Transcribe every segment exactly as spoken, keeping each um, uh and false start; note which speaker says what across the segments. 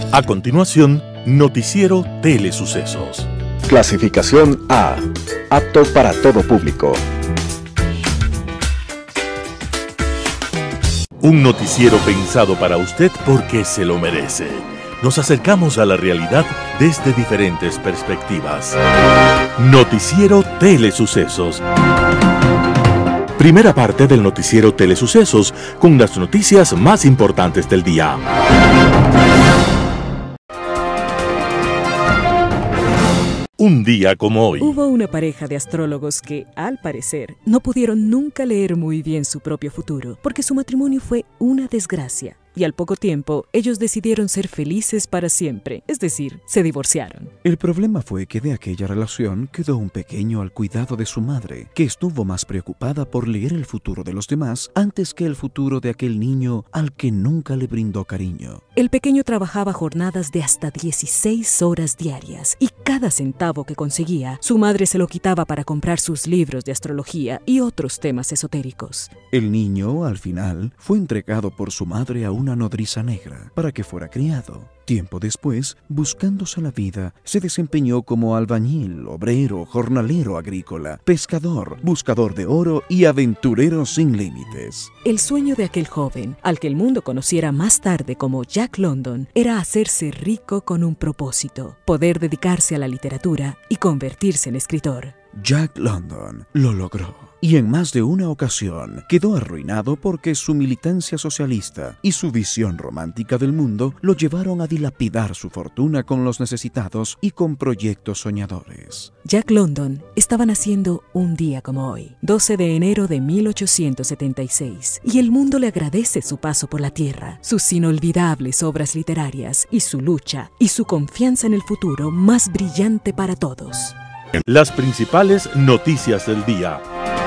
Speaker 1: A continuación, Noticiero Telesucesos.
Speaker 2: Clasificación A. Apto para todo público.
Speaker 1: Un noticiero pensado para usted porque se lo merece. Nos acercamos a la realidad desde diferentes perspectivas. Noticiero Telesucesos. Primera parte del noticiero Telesucesos, con las noticias más importantes del día. Un día como hoy.
Speaker 3: Hubo una pareja de astrólogos que, al parecer, no pudieron nunca leer muy bien su propio futuro, porque su matrimonio fue una desgracia. Y al poco tiempo, ellos decidieron ser felices para siempre, es decir, se divorciaron.
Speaker 4: El problema fue que de aquella relación quedó un pequeño al cuidado de su madre, que estuvo más preocupada por leer el futuro de los demás antes que el futuro de aquel niño al que nunca le brindó cariño.
Speaker 3: El pequeño trabajaba jornadas de hasta dieciséis horas diarias, y cada centavo que conseguía, su madre se lo quitaba para comprar sus libros de astrología y otros temas esotéricos.
Speaker 4: El niño, al final, fue entregado por su madre a una nodriza negra para que fuera criado. Tiempo después, buscándose la vida, se desempeñó como albañil, obrero, jornalero agrícola, pescador, buscador de oro y aventurero sin límites.
Speaker 3: El sueño de aquel joven, al que el mundo conociera más tarde como Jack London, era hacerse rico con un propósito, poder dedicarse a la literatura y convertirse en escritor.
Speaker 4: Jack London lo logró. Y en más de una ocasión quedó arruinado porque su militancia socialista y su visión romántica del mundo lo llevaron a dilapidar su fortuna con los necesitados y con proyectos soñadores.
Speaker 3: Jack London estaba naciendo un día como hoy, doce de enero de mil ochocientos setenta y seis, y el mundo le agradece su paso por la tierra, sus inolvidables obras literarias y su lucha y su confianza en el futuro más brillante para todos.
Speaker 1: Las principales noticias del día.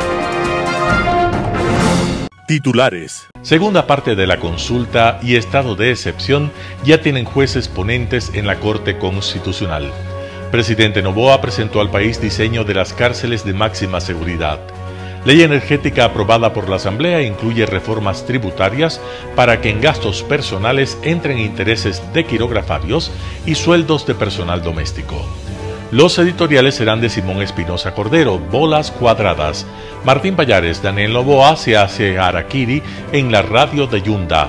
Speaker 1: Titulares.
Speaker 5: Segunda parte de la consulta y estado de excepción ya tienen jueces ponentes en la Corte Constitucional. Presidente Noboa presentó al país diseño de las cárceles de máxima seguridad. Ley energética aprobada por la Asamblea incluye reformas tributarias para que en gastos personales entren intereses de quirógrafarios y sueldos de personal doméstico. Los editoriales serán de Simón Espinosa Cordero, Bolas Cuadradas. Martín Pallares, Daniel Noboa se hace harakiri en la radio de Yunda.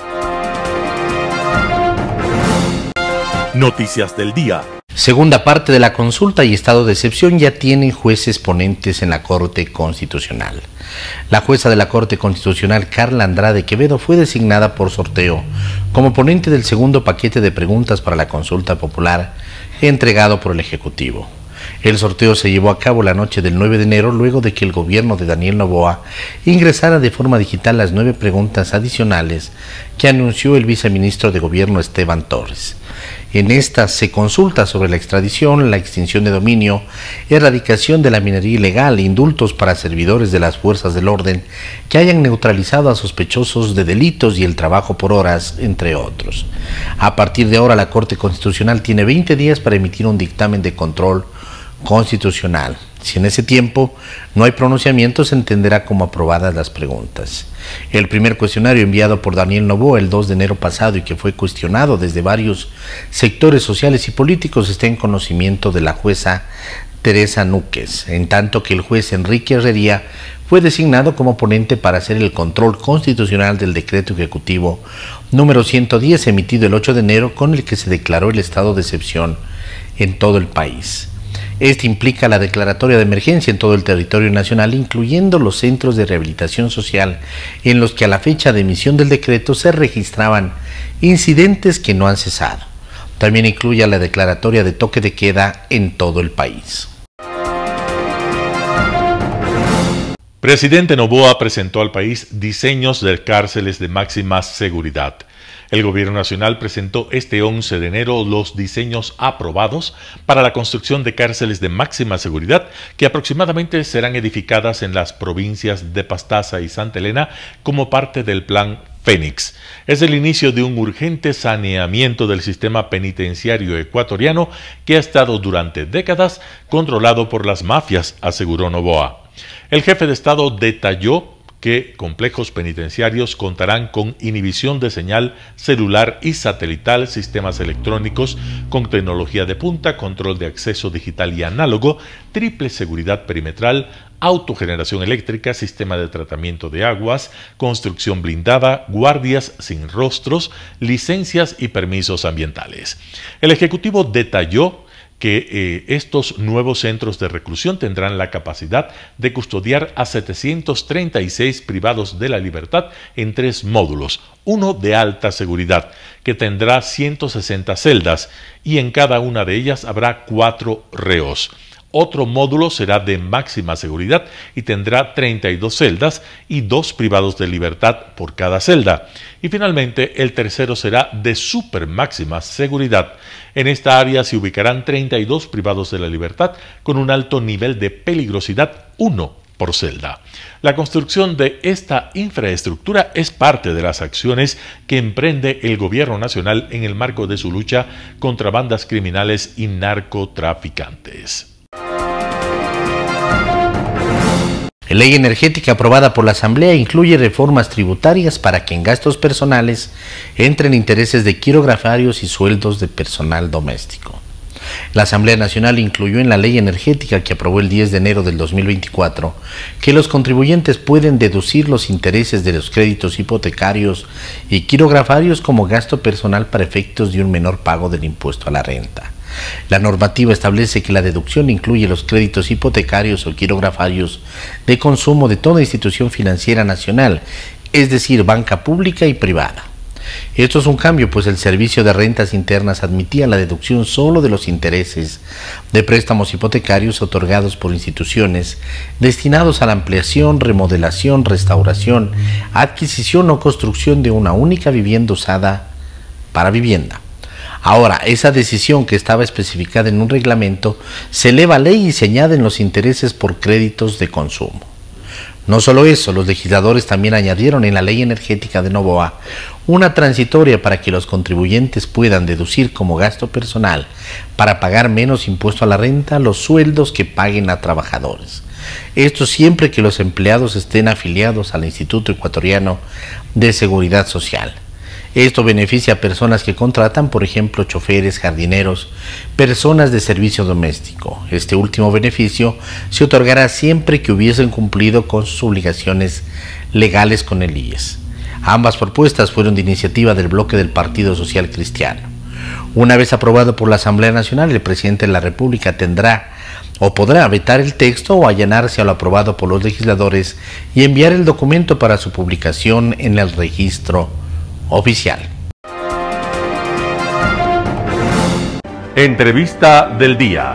Speaker 1: Noticias del día.
Speaker 6: Segunda parte de la consulta y estado de excepción ya tienen jueces ponentes en la Corte Constitucional. La jueza de la Corte Constitucional, Carla Andrade Quevedo, fue designada por sorteo como ponente del segundo paquete de preguntas para la consulta popular entregado por el Ejecutivo. El sorteo se llevó a cabo la noche del nueve de enero, luego de que el gobierno de Daniel Noboa ingresara de forma digital las nueve preguntas adicionales que anunció el viceministro de Gobierno Esteban Torres. En estas se consulta sobre la extradición, la extinción de dominio, erradicación de la minería ilegal, indultos para servidores de las fuerzas del orden que hayan neutralizado a sospechosos de delitos y el trabajo por horas, entre otros. A partir de ahora, la Corte Constitucional tiene veinte días para emitir un dictamen de control constitucional. Si en ese tiempo no hay pronunciamiento, se entenderá como aprobadas las preguntas. El primer cuestionario enviado por Daniel Noboa el dos de enero pasado y que fue cuestionado desde varios sectores sociales y políticos está en conocimiento de la jueza Teresa Núquez, en tanto que el juez Enrique Herrería fue designado como ponente para hacer el control constitucional del decreto ejecutivo número ciento diez emitido el ocho de enero con el que se declaró el estado de excepción en todo el país. Este implica la declaratoria de emergencia en todo el territorio nacional, incluyendo los centros de rehabilitación social, en los que a la fecha de emisión del decreto se registraban incidentes que no han cesado. También incluye la declaratoria de toque de queda en todo el país.
Speaker 5: Presidente Noboa presentó al país diseños de cárceles de máxima seguridad. El Gobierno Nacional presentó este once de enero los diseños aprobados para la construcción de cárceles de máxima seguridad que aproximadamente serán edificadas en las provincias de Pastaza y Santa Elena como parte del Plan Fénix. Es el inicio de un urgente saneamiento del sistema penitenciario ecuatoriano que ha estado durante décadas controlado por las mafias, aseguró Noboa. El jefe de Estado detalló que complejos penitenciarios contarán con inhibición de señal celular y satelital, sistemas electrónicos con tecnología de punta, control de acceso digital y análogo, triple seguridad perimetral, autogeneración eléctrica, sistema de tratamiento de aguas, construcción blindada, guardias sin rostros, licencias y permisos ambientales. El Ejecutivo detalló que eh, estos nuevos centros de reclusión tendrán la capacidad de custodiar a setecientos treinta y seis privados de la libertad en tres módulos, uno de alta seguridad, que tendrá ciento sesenta celdas y en cada una de ellas habrá cuatro reos. Otro módulo será de máxima seguridad y tendrá treinta y dos celdas y dos privados de libertad por cada celda. Y finalmente, el tercero será de super máxima seguridad. En esta área se ubicarán treinta y dos privados de la libertad con un alto nivel de peligrosidad, uno por celda. La construcción de esta infraestructura es parte de las acciones que emprende el Gobierno Nacional en el marco de su lucha contra bandas criminales y narcotraficantes.
Speaker 6: La ley energética aprobada por la Asamblea incluye reformas tributarias para que en gastos personales entren intereses de quirografarios y sueldos de personal doméstico. La Asamblea Nacional incluyó en la ley energética que aprobó el diez de enero del dos mil veinticuatro que los contribuyentes pueden deducir los intereses de los créditos hipotecarios y quirografarios como gasto personal para efectos de un menor pago del impuesto a la renta. La normativa establece que la deducción incluye los créditos hipotecarios o quirografarios de consumo de toda institución financiera nacional, es decir, banca pública y privada. Esto es un cambio, pues el Servicio de Rentas Internas admitía la deducción solo de los intereses de préstamos hipotecarios otorgados por instituciones destinados a la ampliación, remodelación, restauración, adquisición o construcción de una única vivienda usada para vivienda. Ahora, esa decisión que estaba especificada en un reglamento se eleva a ley y se añaden los intereses por créditos de consumo. No solo eso, los legisladores también añadieron en la ley energética de Noboa una transitoria para que los contribuyentes puedan deducir como gasto personal para pagar menos impuesto a la renta los sueldos que paguen a trabajadores. Esto siempre que los empleados estén afiliados al Instituto Ecuatoriano de Seguridad Social. Esto beneficia a personas que contratan, por ejemplo, choferes, jardineros, personas de servicio doméstico. Este último beneficio se otorgará siempre que hubiesen cumplido con sus obligaciones legales con el I E S. Ambas propuestas fueron de iniciativa del bloque del Partido Social Cristiano. Una vez aprobado por la Asamblea Nacional, el presidente de la República tendrá o podrá vetar el texto o allanarse a lo aprobado por los legisladores y enviar el documento para su publicación en el registro oficial.
Speaker 1: Entrevista del día.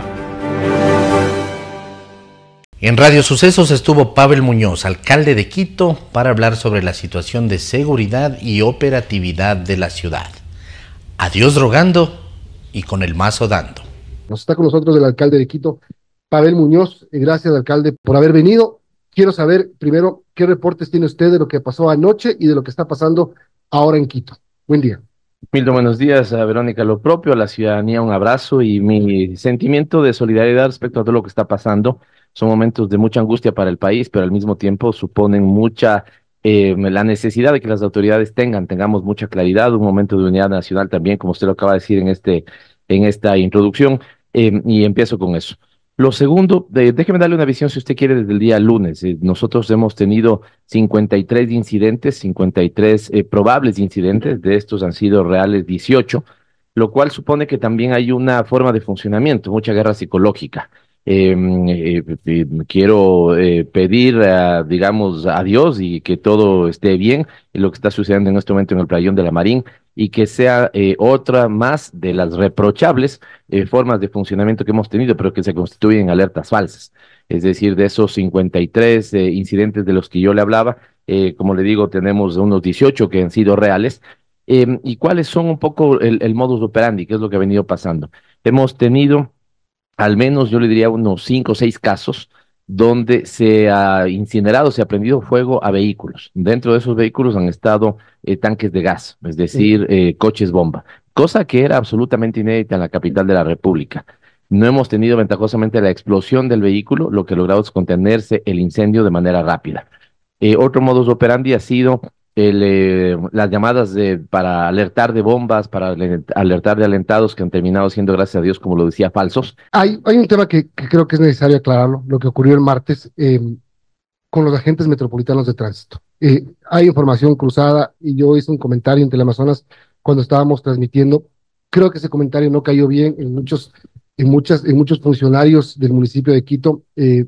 Speaker 6: En Radio Sucesos estuvo Pavel Muñoz, alcalde de Quito, para hablar sobre la situación de seguridad y operatividad de la ciudad. A Dios rogando y con el mazo dando.
Speaker 7: Nos está con nosotros el alcalde de Quito, Pavel Muñoz. Gracias, alcalde, por haber venido. Quiero saber primero qué reportes tiene usted de lo que pasó anoche y de lo que está pasando ahora en Quito. Buen día.
Speaker 8: Milton, buenos días, a Verónica, lo propio, a la ciudadanía un abrazo y mi sentimiento de solidaridad respecto a todo lo que está pasando. Son momentos de mucha angustia para el país, pero al mismo tiempo suponen mucha, eh, la necesidad de que las autoridades tengan, tengamos mucha claridad, un momento de unidad nacional también, como usted lo acaba de decir en, este, en esta introducción, eh, y empiezo con eso. Lo segundo, de, déjeme darle una visión, si usted quiere, desde el día lunes. Eh, nosotros hemos tenido cincuenta y tres incidentes, cincuenta y tres eh, probables incidentes, de estos han sido reales dieciocho, lo cual supone que también hay una forma de funcionamiento, mucha guerra psicológica. Eh, eh, eh, quiero eh, pedir, a, digamos, a Dios y que todo esté bien en lo que está sucediendo en este momento en el playón de la Marín y que sea eh, otra más de las reprochables eh, formas de funcionamiento que hemos tenido, pero que se constituyen alertas falsas. Es decir, de esos cincuenta y tres eh, incidentes de los que yo le hablaba, eh, como le digo, tenemos unos dieciocho que han sido reales. Eh, ¿Y cuáles son un poco el, el modus operandi? ¿Qué es lo que ha venido pasando? Hemos tenido al menos yo le diría unos cinco o seis casos donde se ha incinerado, se ha prendido fuego a vehículos. Dentro de esos vehículos han estado eh, tanques de gas, es decir, eh, coches bomba, cosa que era absolutamente inédita en la capital de la República. No hemos tenido ventajosamente la explosión del vehículo, lo que ha logrado es contenerse el incendio de manera rápida. Eh, otro modus operandi ha sido el, eh, las llamadas de, para alertar de bombas, para ale- alertar de alentados que han terminado siendo, gracias a Dios, como lo decía, falsos.
Speaker 7: Hay, hay un tema que, que creo que es necesario aclararlo, lo que ocurrió el martes eh, con los agentes metropolitanos de tránsito. Eh, hay información cruzada y yo hice un comentario en Teleamazonas cuando estábamos transmitiendo. Creo que ese comentario no cayó bien en muchos, en muchas, en muchos funcionarios del municipio de Quito. Eh,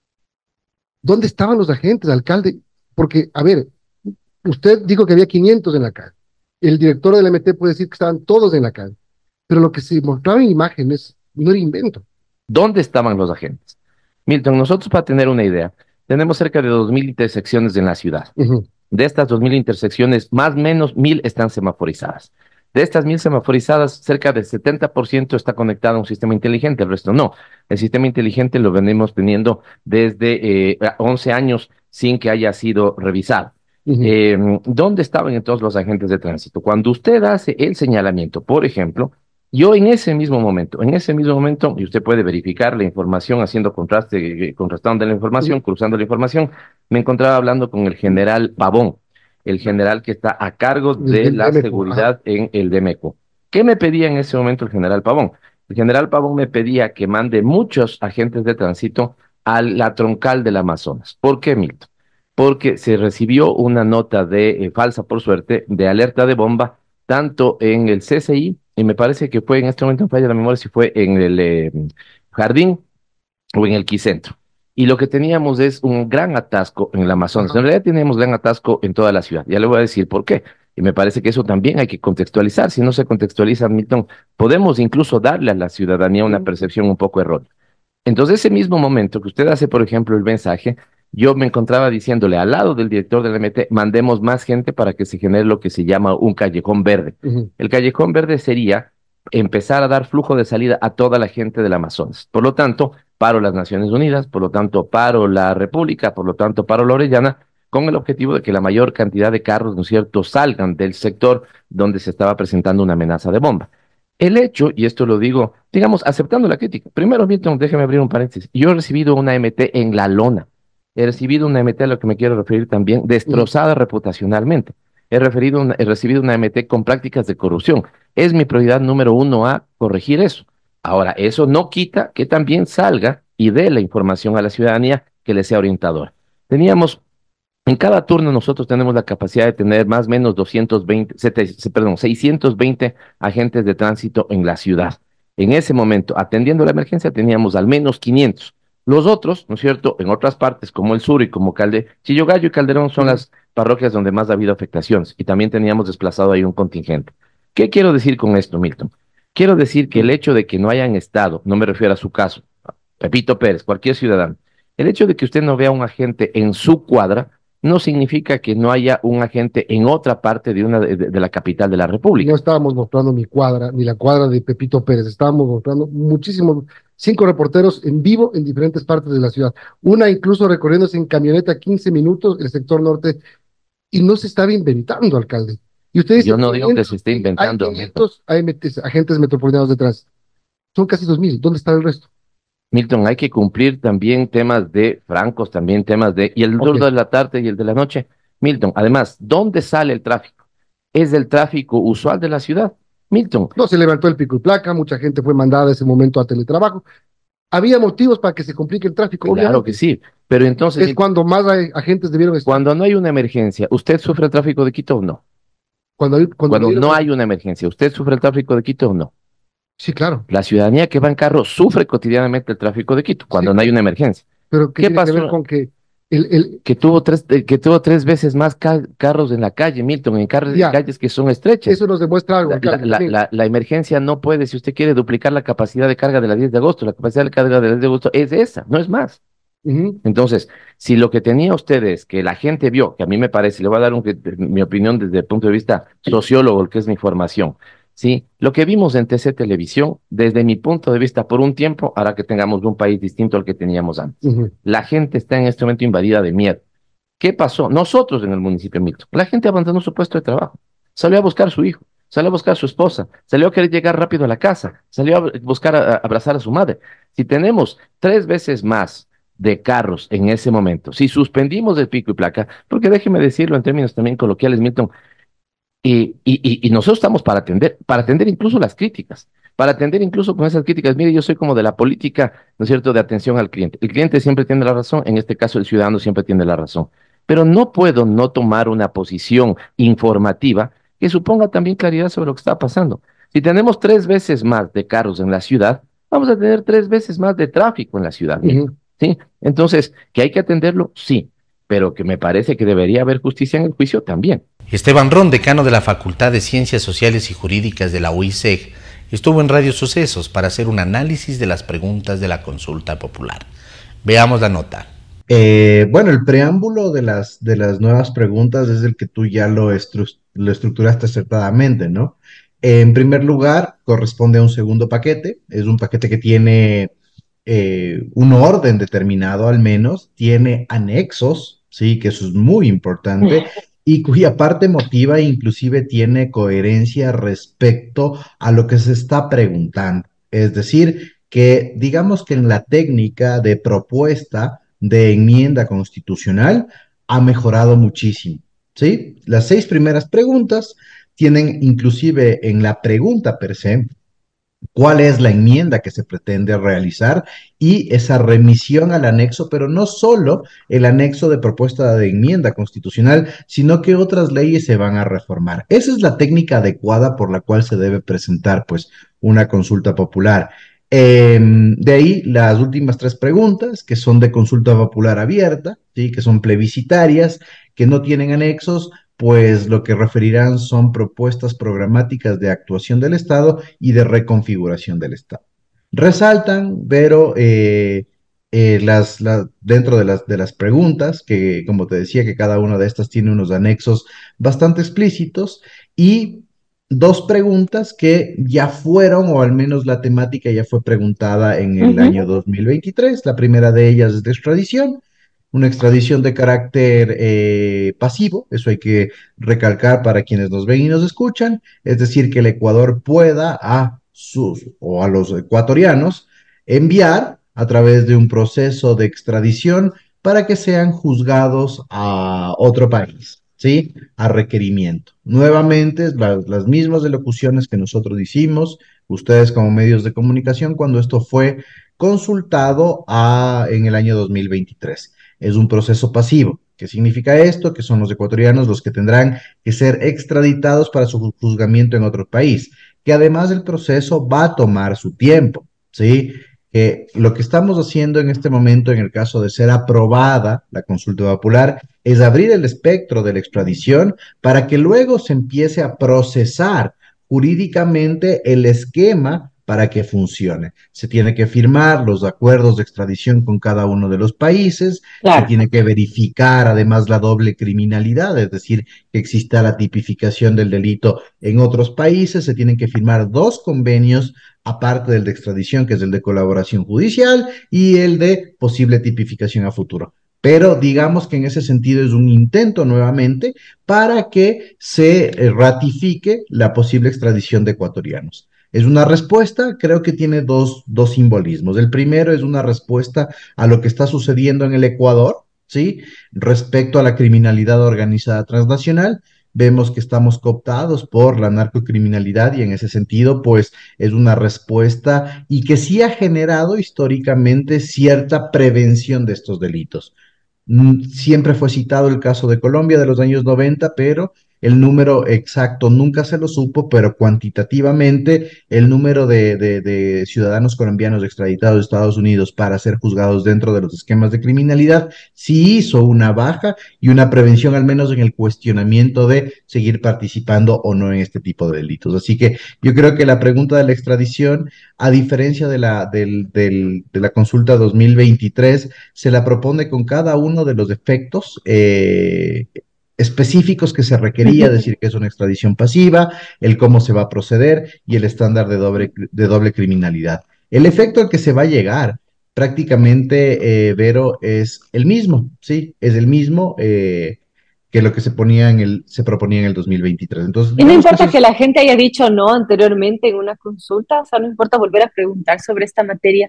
Speaker 7: ¿Dónde estaban los agentes, alcalde? Porque, a ver, usted dijo que había quinientos en la calle. El director del M T puede decir que estaban todos en la calle. Pero lo que se mostraba en imágenes no era invento.
Speaker 8: ¿Dónde estaban los agentes? Milton, nosotros, para tener una idea, tenemos cerca de dos mil intersecciones en la ciudad.
Speaker 7: Ujú.
Speaker 8: De estas dos mil intersecciones, más o menos mil están semaforizadas. De estas mil semaforizadas, cerca del setenta por ciento está conectado a un sistema inteligente, el resto no. El sistema inteligente lo venimos teniendo desde eh, once años sin que haya sido revisado.
Speaker 7: Ujú.
Speaker 8: Eh, ¿dónde estaban entonces los agentes de tránsito? Cuando usted hace el señalamiento, por ejemplo, yo en ese mismo momento, en ese mismo momento, y usted puede verificar la información haciendo contraste, eh, contrastando la información, cruzando la información, me encontraba hablando con el general Pavón, el general que está a cargo de
Speaker 7: Del
Speaker 8: la
Speaker 7: D M C,
Speaker 8: seguridad en el D M E C O. ¿Qué me pedía en ese momento el general Pavón? El general Pavón me pedía que mande muchos agentes de tránsito a la troncal del Amazonas. ¿Por qué, Milton? Porque se recibió una nota de eh, falsa, por suerte, de alerta de bomba, tanto en el C C I, y me parece que fue en este momento, en falla la memoria, si fue en el eh, Jardín o en el Quicentro. Y lo que teníamos es un gran atasco en el Amazonas. En realidad teníamos gran atasco en toda la ciudad. Ya le voy a decir por qué. Y me parece que eso también hay que contextualizar. Si no se contextualiza, Milton, podemos incluso darle a la ciudadanía una percepción un poco errónea. Entonces, ese mismo momento que usted hace, por ejemplo, el mensaje, yo me encontraba diciéndole al lado del director del M T, mandemos más gente para que se genere lo que se llama un callejón verde.
Speaker 7: Ujú.
Speaker 8: El callejón verde sería empezar a dar flujo de salida a toda la gente del Amazonas. Por lo tanto, paro las Naciones Unidas, por lo tanto, paro la República, por lo tanto, paro la Orellana, con el objetivo de que la mayor cantidad de carros, ¿no es cierto?, salgan del sector donde se estaba presentando una amenaza de bomba. El hecho, y esto lo digo, digamos, aceptando la crítica. Primero, Milton, déjeme abrir un paréntesis. Yo he recibido una M T en La Lona. He recibido una M T a lo que me quiero referir también, destrozada reputacionalmente. He, referido una- he recibido una M T con prácticas de corrupción. Es mi prioridad número uno a corregir eso. Ahora, eso no quita que también salga y dé la información a la ciudadanía que le sea orientadora. Teníamos en cada turno nosotros tenemos la capacidad de tener más o menos doscientos veinte, sete- se- perdón, seiscientos veinte agentes de tránsito en la ciudad. En ese momento, atendiendo la emergencia, teníamos al menos quinientos. Los otros, ¿no es cierto?, en otras partes, como el sur y como Calde, Chillogallo y Calderón son las parroquias donde más ha habido afectaciones y también teníamos desplazado ahí un contingente. ¿Qué quiero decir con esto, Milton? Quiero decir que el hecho de que no hayan estado, no me refiero a su caso, Pepito Pérez, cualquier ciudadano, el hecho de que usted no vea un agente en su cuadra, no significa que no haya un agente en otra parte de una de, de- de la capital de la República.
Speaker 7: No estábamos mostrando mi cuadra, ni la cuadra de Pepito Pérez, estábamos mostrando muchísimos, cinco reporteros en vivo en diferentes partes de la ciudad. Una incluso recorriéndose en camioneta quince minutos el sector norte, y no se estaba inventando, alcalde. Y usted dice,
Speaker 8: Yo no digo que
Speaker 7: quinientos,
Speaker 8: se esté inventando,
Speaker 7: hay quinientos A M Ts, agentes metropolitanos de tránsito. Son casi dos mil. ¿Dónde está el resto?
Speaker 8: Milton, hay que cumplir también temas de francos, también temas de, y el
Speaker 7: Ok.
Speaker 8: turno de la tarde y el de la noche. Milton, además, ¿dónde sale el tráfico? Es del tráfico usual de la ciudad. Milton,
Speaker 7: No se levantó el pico y placa, mucha gente fue mandada en ese momento a teletrabajo. Había motivos para que se complique el tráfico,
Speaker 8: claro
Speaker 7: obviamente.
Speaker 8: que sí, pero entonces,
Speaker 7: Es cuando más hay- agentes debieron estar.
Speaker 8: cuando no hay una emergencia, ¿usted sufre el tráfico de Quito o no?
Speaker 7: Cuando, hay- cuando
Speaker 8: Cuando
Speaker 7: debieron-
Speaker 8: no hay una emergencia, ¿usted sufre el tráfico de Quito o no?
Speaker 7: Sí, claro.
Speaker 8: La ciudadanía que va en carro sufre cotidianamente el tráfico de Quito cuando
Speaker 7: Sí.
Speaker 8: no hay una emergencia.
Speaker 7: Pero ¿qué,
Speaker 8: ¿Qué
Speaker 7: tiene que ver
Speaker 8: pasó?
Speaker 7: con que el, el,
Speaker 8: Que tuvo tres, eh, que tuvo tres veces más ca- carros en la calle, Milton, en car-
Speaker 7: Ya.
Speaker 8: calles que son estrechas.
Speaker 7: eso nos demuestra algo,
Speaker 8: La,
Speaker 7: alcalde,
Speaker 8: la-
Speaker 7: también.
Speaker 8: la- la emergencia no puede, si usted quiere duplicar la capacidad de carga de la diez de agosto, la capacidad de carga de la diez de agosto es esa, no es más.
Speaker 7: Ujú.
Speaker 8: Entonces, si lo que tenía usted es que la gente vio, que a mí me parece, le voy a dar un- mi opinión desde el punto de vista sociólogo, que es mi formación, ¿sí? Lo que vimos en T C Televisión, desde mi punto de vista, por un tiempo, hará que tengamos un país distinto al que teníamos antes.
Speaker 7: Ujú.
Speaker 8: La gente está en este momento invadida de miedo. ¿Qué pasó? Nosotros en el municipio de Milton, la gente abandonó su puesto de trabajo, salió a buscar a su hijo, salió a buscar a su esposa, salió a querer llegar rápido a la casa, salió a buscar a, a abrazar a su madre. Si tenemos tres veces más de carros en ese momento, si suspendimos el pico y placa, porque déjeme decirlo en términos también coloquiales, Milton, y, y, y y nosotros estamos para atender, para atender incluso las críticas, para atender incluso con esas críticas. Mire, yo soy como de la política, ¿no es cierto?, de atención al cliente. El cliente siempre tiene la razón, en este caso el ciudadano siempre tiene la razón. Pero no puedo no tomar una posición informativa que suponga también claridad sobre lo que está pasando. Si tenemos tres veces más de carros en la ciudad, vamos a tener tres veces más de tráfico en la ciudad.
Speaker 7: Ujú.
Speaker 8: ¿Sí? Entonces, ¿que hay que atenderlo? Sí, pero que me parece que debería haber justicia en el juicio también.
Speaker 6: Esteban Ron, decano de la Facultad de Ciencias Sociales y Jurídicas de la U I C E G, estuvo en Radio Sucesos para hacer un análisis de las preguntas de la consulta popular. Veamos la nota.
Speaker 9: Eh, bueno, el preámbulo de las, de las nuevas preguntas es el que tú ya lo, estru lo estructuraste acertadamente, ¿no? Eh, en primer lugar, corresponde a un segundo paquete. Es un paquete que tiene eh, un orden determinado, al menos, tiene anexos, ¿sí? Que eso es muy importante, y cuya parte emotiva inclusive tiene coherencia respecto a lo que se está preguntando. Es decir, que digamos que en la técnica de propuesta de enmienda constitucional ha mejorado muchísimo, ¿sí? Las seis primeras preguntas tienen inclusive en la pregunta per se cuál es la enmienda que se pretende realizar y esa remisión al anexo, pero no solo el anexo de propuesta de enmienda constitucional, sino que otras leyes se van a reformar. Esa es la técnica adecuada por la cual se debe presentar, pues, una consulta popular. Eh, de ahí las últimas tres preguntas, que son de consulta popular abierta, ¿sí? Que son plebiscitarias, que no tienen anexos, pues lo que referirán son propuestas programáticas de actuación del Estado y de reconfiguración del Estado. Resaltan, pero eh, eh, las, la, dentro de las, de las preguntas, que como te decía, que cada una de estas tiene unos anexos bastante explícitos, y dos preguntas que ya fueron, o al menos la temática ya fue preguntada en el uh-huh. año dos mil veintitrés. La primera de ellas es de extradición, una extradición de carácter eh, pasivo, eso hay que recalcar para quienes nos ven y nos escuchan, es decir, que el Ecuador pueda a sus o a los ecuatorianos enviar a través de un proceso de extradición para que sean juzgados a otro país, ¿sí? A requerimiento. Nuevamente, la, las mismas elocuciones que nosotros hicimos, ustedes como medios de comunicación, cuando esto fue consultado a, en el año dos mil veintitrés. Es un proceso pasivo. ¿Qué significa esto? Que son los ecuatorianos los que tendrán que ser extraditados para su juzgamiento en otro país, que además el proceso va a tomar su tiempo, ¿sí? Eh, lo que estamos haciendo en este momento, en el caso de ser aprobada la consulta popular, es abrir el espectro de la extradición para que luego se empiece a procesar jurídicamente el esquema para que funcione. Se tiene que firmar los acuerdos de extradición con cada uno de los países, claro. Se tiene que verificar además la doble criminalidad, es decir, que exista la tipificación del delito en otros países, se tienen que firmar dos convenios, aparte del de extradición, que es el de colaboración judicial, y el de posible tipificación a futuro. Pero digamos que en ese sentido es un intento nuevamente para que se ratifique la posible extradición de ecuatorianos. Es una respuesta, creo que tiene dos, dos simbolismos. El primero es una respuesta a lo que está sucediendo en el Ecuador, ¿sí? Respecto a la criminalidad organizada transnacional. Vemos que estamos cooptados por la narcocriminalidad y en ese sentido, pues, es una respuesta y que sí ha generado históricamente cierta prevención de estos delitos. Siempre fue citado el caso de Colombia de los años noventa, pero el número exacto nunca se lo supo, pero cuantitativamente el número de, de, de ciudadanos colombianos extraditados de Estados Unidos para ser juzgados dentro de los esquemas de criminalidad sí hizo una baja y una prevención, al menos en el cuestionamiento de seguir participando o no en este tipo de delitos. Así que yo creo que la pregunta de la extradición, a diferencia de la, del, del, de la consulta dos mil veintitrés, se la propone con cada uno de los efectos eh, específicos que se requería, decir que es una extradición pasiva, el cómo se va a proceder y el estándar de doble, de doble criminalidad. El efecto al que se va a llegar prácticamente, eh, Vero, es el mismo, ¿sí? Es el mismo eh, que lo que se ponía en el, se proponía en el dos mil veintitrés. Entonces,
Speaker 10: y no importa que,
Speaker 9: es...
Speaker 10: que la gente haya dicho no anteriormente en una consulta, o sea, no importa volver a preguntar sobre esta materia.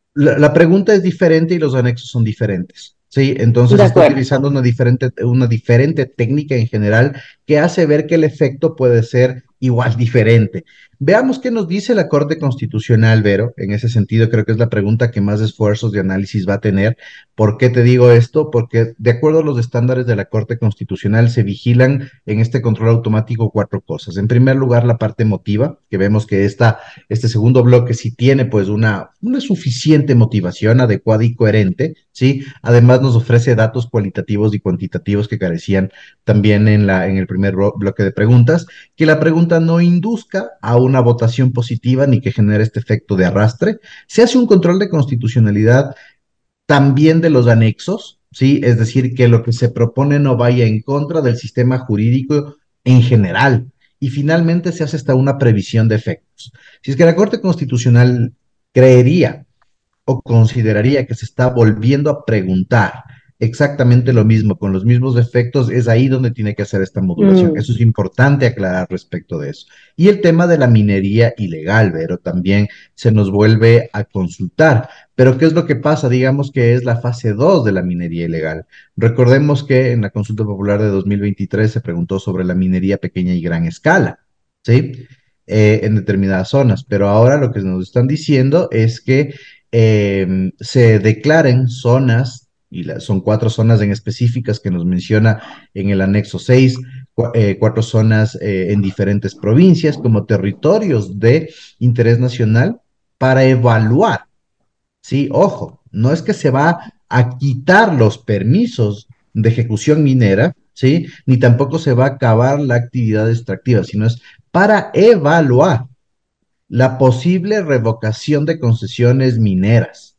Speaker 9: La, la pregunta es diferente y los anexos son diferentes. Sí, entonces está utilizando una diferente, una diferente técnica en general que hace ver que el efecto puede ser igual diferente. Veamos qué nos dice la Corte Constitucional, Vero. En ese sentido, creo que es la pregunta que más esfuerzos de análisis va a tener. ¿Por qué te digo esto? Porque de acuerdo a los estándares de la Corte Constitucional se vigilan en este control automático cuatro cosas. En primer lugar, la parte emotiva, que vemos que esta, este segundo bloque sí tiene pues una, una suficiente motivación adecuada y coherente, ¿sí? Además nos ofrece datos cualitativos y cuantitativos que carecían también en, la, en el primer bloque de preguntas, que la pregunta no induzca a una votación positiva ni que genere este efecto de arrastre. Se hace un control de constitucionalidad también de los anexos, ¿sí? Es decir, que lo que se propone no vaya en contra del sistema jurídico en general. Y finalmente se hace hasta una previsión de efectos. Si es que la Corte Constitucional creería o consideraría que se está volviendo a preguntar exactamente lo mismo, con los mismos efectos, es ahí donde tiene que hacer esta modulación. Mm. Eso es importante aclarar respecto de eso. Y el tema de la minería ilegal, Vero, también se nos vuelve a consultar. Pero ¿qué es lo que pasa? Digamos que es la fase dos de la minería ilegal. Recordemos que en la consulta popular de dos mil veintitrés se preguntó sobre la minería pequeña y gran escala, ¿sí? Eh, en determinadas zonas. Pero ahora lo que nos están diciendo es que eh, se declaren zonas, y la, son cuatro zonas en específicas que nos menciona en el anexo seis, cu eh, cuatro zonas eh, en diferentes provincias como territorios de interés nacional para evaluar, ¿sí? Ojo, no es que se va a quitar los permisos de ejecución minera, ¿sí? Ni tampoco se va a acabar la actividad extractiva, sino es para evaluar la posible revocación de concesiones mineras.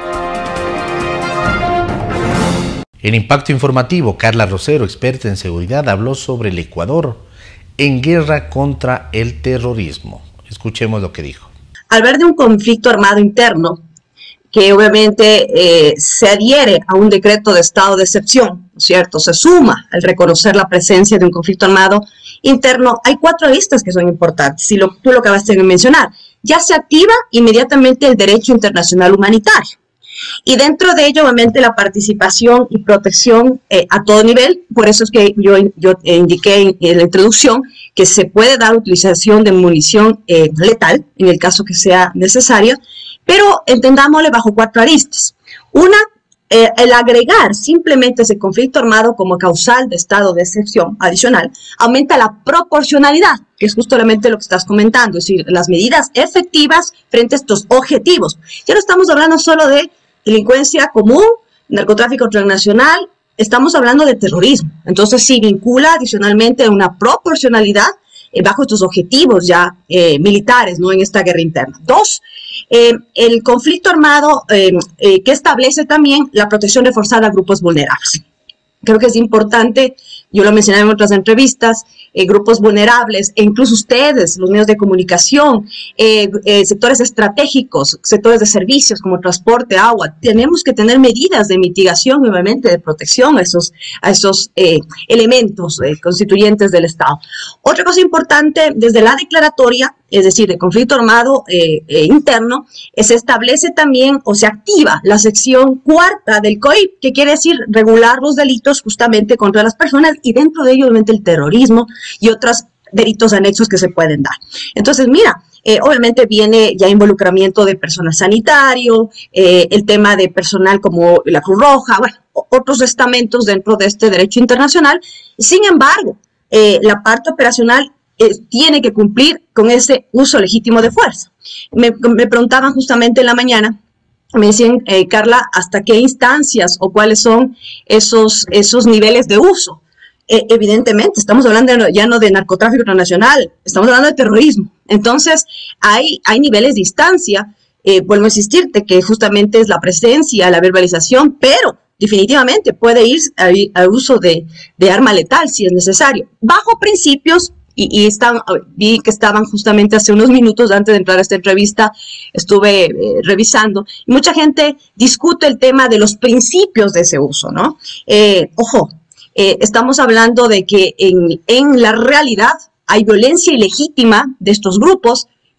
Speaker 6: En Impacto Informativo, Carla Rosero, experta en seguridad, habló sobre el Ecuador en guerra contra el terrorismo. Escuchemos lo que dijo.
Speaker 10: Al ver de un conflicto armado interno, que obviamente eh, se adhiere a un decreto de estado de excepción, ¿no es cierto? Se suma al reconocer la presencia de un conflicto armado interno. Hay cuatro aristas que son importantes, y lo, tú lo acabaste de mencionar. Ya se activa inmediatamente el derecho internacional humanitario. Y dentro de ello, obviamente, la participación y protección eh, a todo nivel. Por eso es que yo, yo eh, indiqué en, en la introducción que se puede dar utilización de munición eh, letal, en el caso que sea necesaria, pero entendámosle bajo cuatro aristas. Una, eh, el agregar simplemente ese conflicto armado como causal de estado de excepción adicional, aumenta la proporcionalidad, que es justamente lo que estás comentando, es decir, las medidas efectivas frente a estos objetivos. Ya no estamos hablando solo de delincuencia común, narcotráfico transnacional, estamos hablando de terrorismo. Entonces sí vincula adicionalmente una proporcionalidad eh, bajo estos objetivos ya eh, militares, ¿no? En esta guerra interna. Dos, eh, el conflicto armado eh, eh, que establece también la protección reforzada a grupos vulnerables. Creo que es importante, yo lo mencioné en otras entrevistas, eh, grupos vulnerables, e incluso ustedes, los medios de comunicación, eh, eh, sectores estratégicos, sectores de servicios como transporte, agua, tenemos que tener medidas de mitigación y obviamente de protección a esos, a esos eh, elementos eh, constituyentes del Estado. Otra cosa importante, desde la declaratoria, es decir, de conflicto armado eh, eh, interno, eh, se establece también o se activa la sección cuarta del C O I P, que quiere decir regular los delitos justamente contra las personas y dentro de ello obviamente el terrorismo y otros delitos anexos que se pueden dar. Entonces, mira, eh, obviamente viene ya involucramiento de personal sanitario, eh, el tema de personal como la Cruz Roja, bueno, otros estamentos dentro de este derecho internacional. Sin embargo, eh, la parte operacional eh, tiene que cumplir con ese uso legítimo de fuerza. Me, me preguntaban justamente en la mañana, me decían, eh, Carla, ¿hasta qué instancias o cuáles son esos, esos niveles de uso? Eh, evidentemente, estamos hablando de, ya no de narcotráfico transnacional, estamos hablando de terrorismo. Entonces, hay, hay niveles de instancia, eh, vuelvo a insistirte, que justamente es la presencia, la verbalización, pero definitivamente puede ir al uso de, de arma letal si es necesario, bajo principios. Y, y están, vi que estaban justamente hace unos minutos antes de entrar a esta entrevista, estuve eh, revisando, y mucha gente discute el tema de los principios de ese uso, ¿no? Eh, ojo, eh, estamos hablando de que en, en la realidad hay violencia ilegítima de estos grupos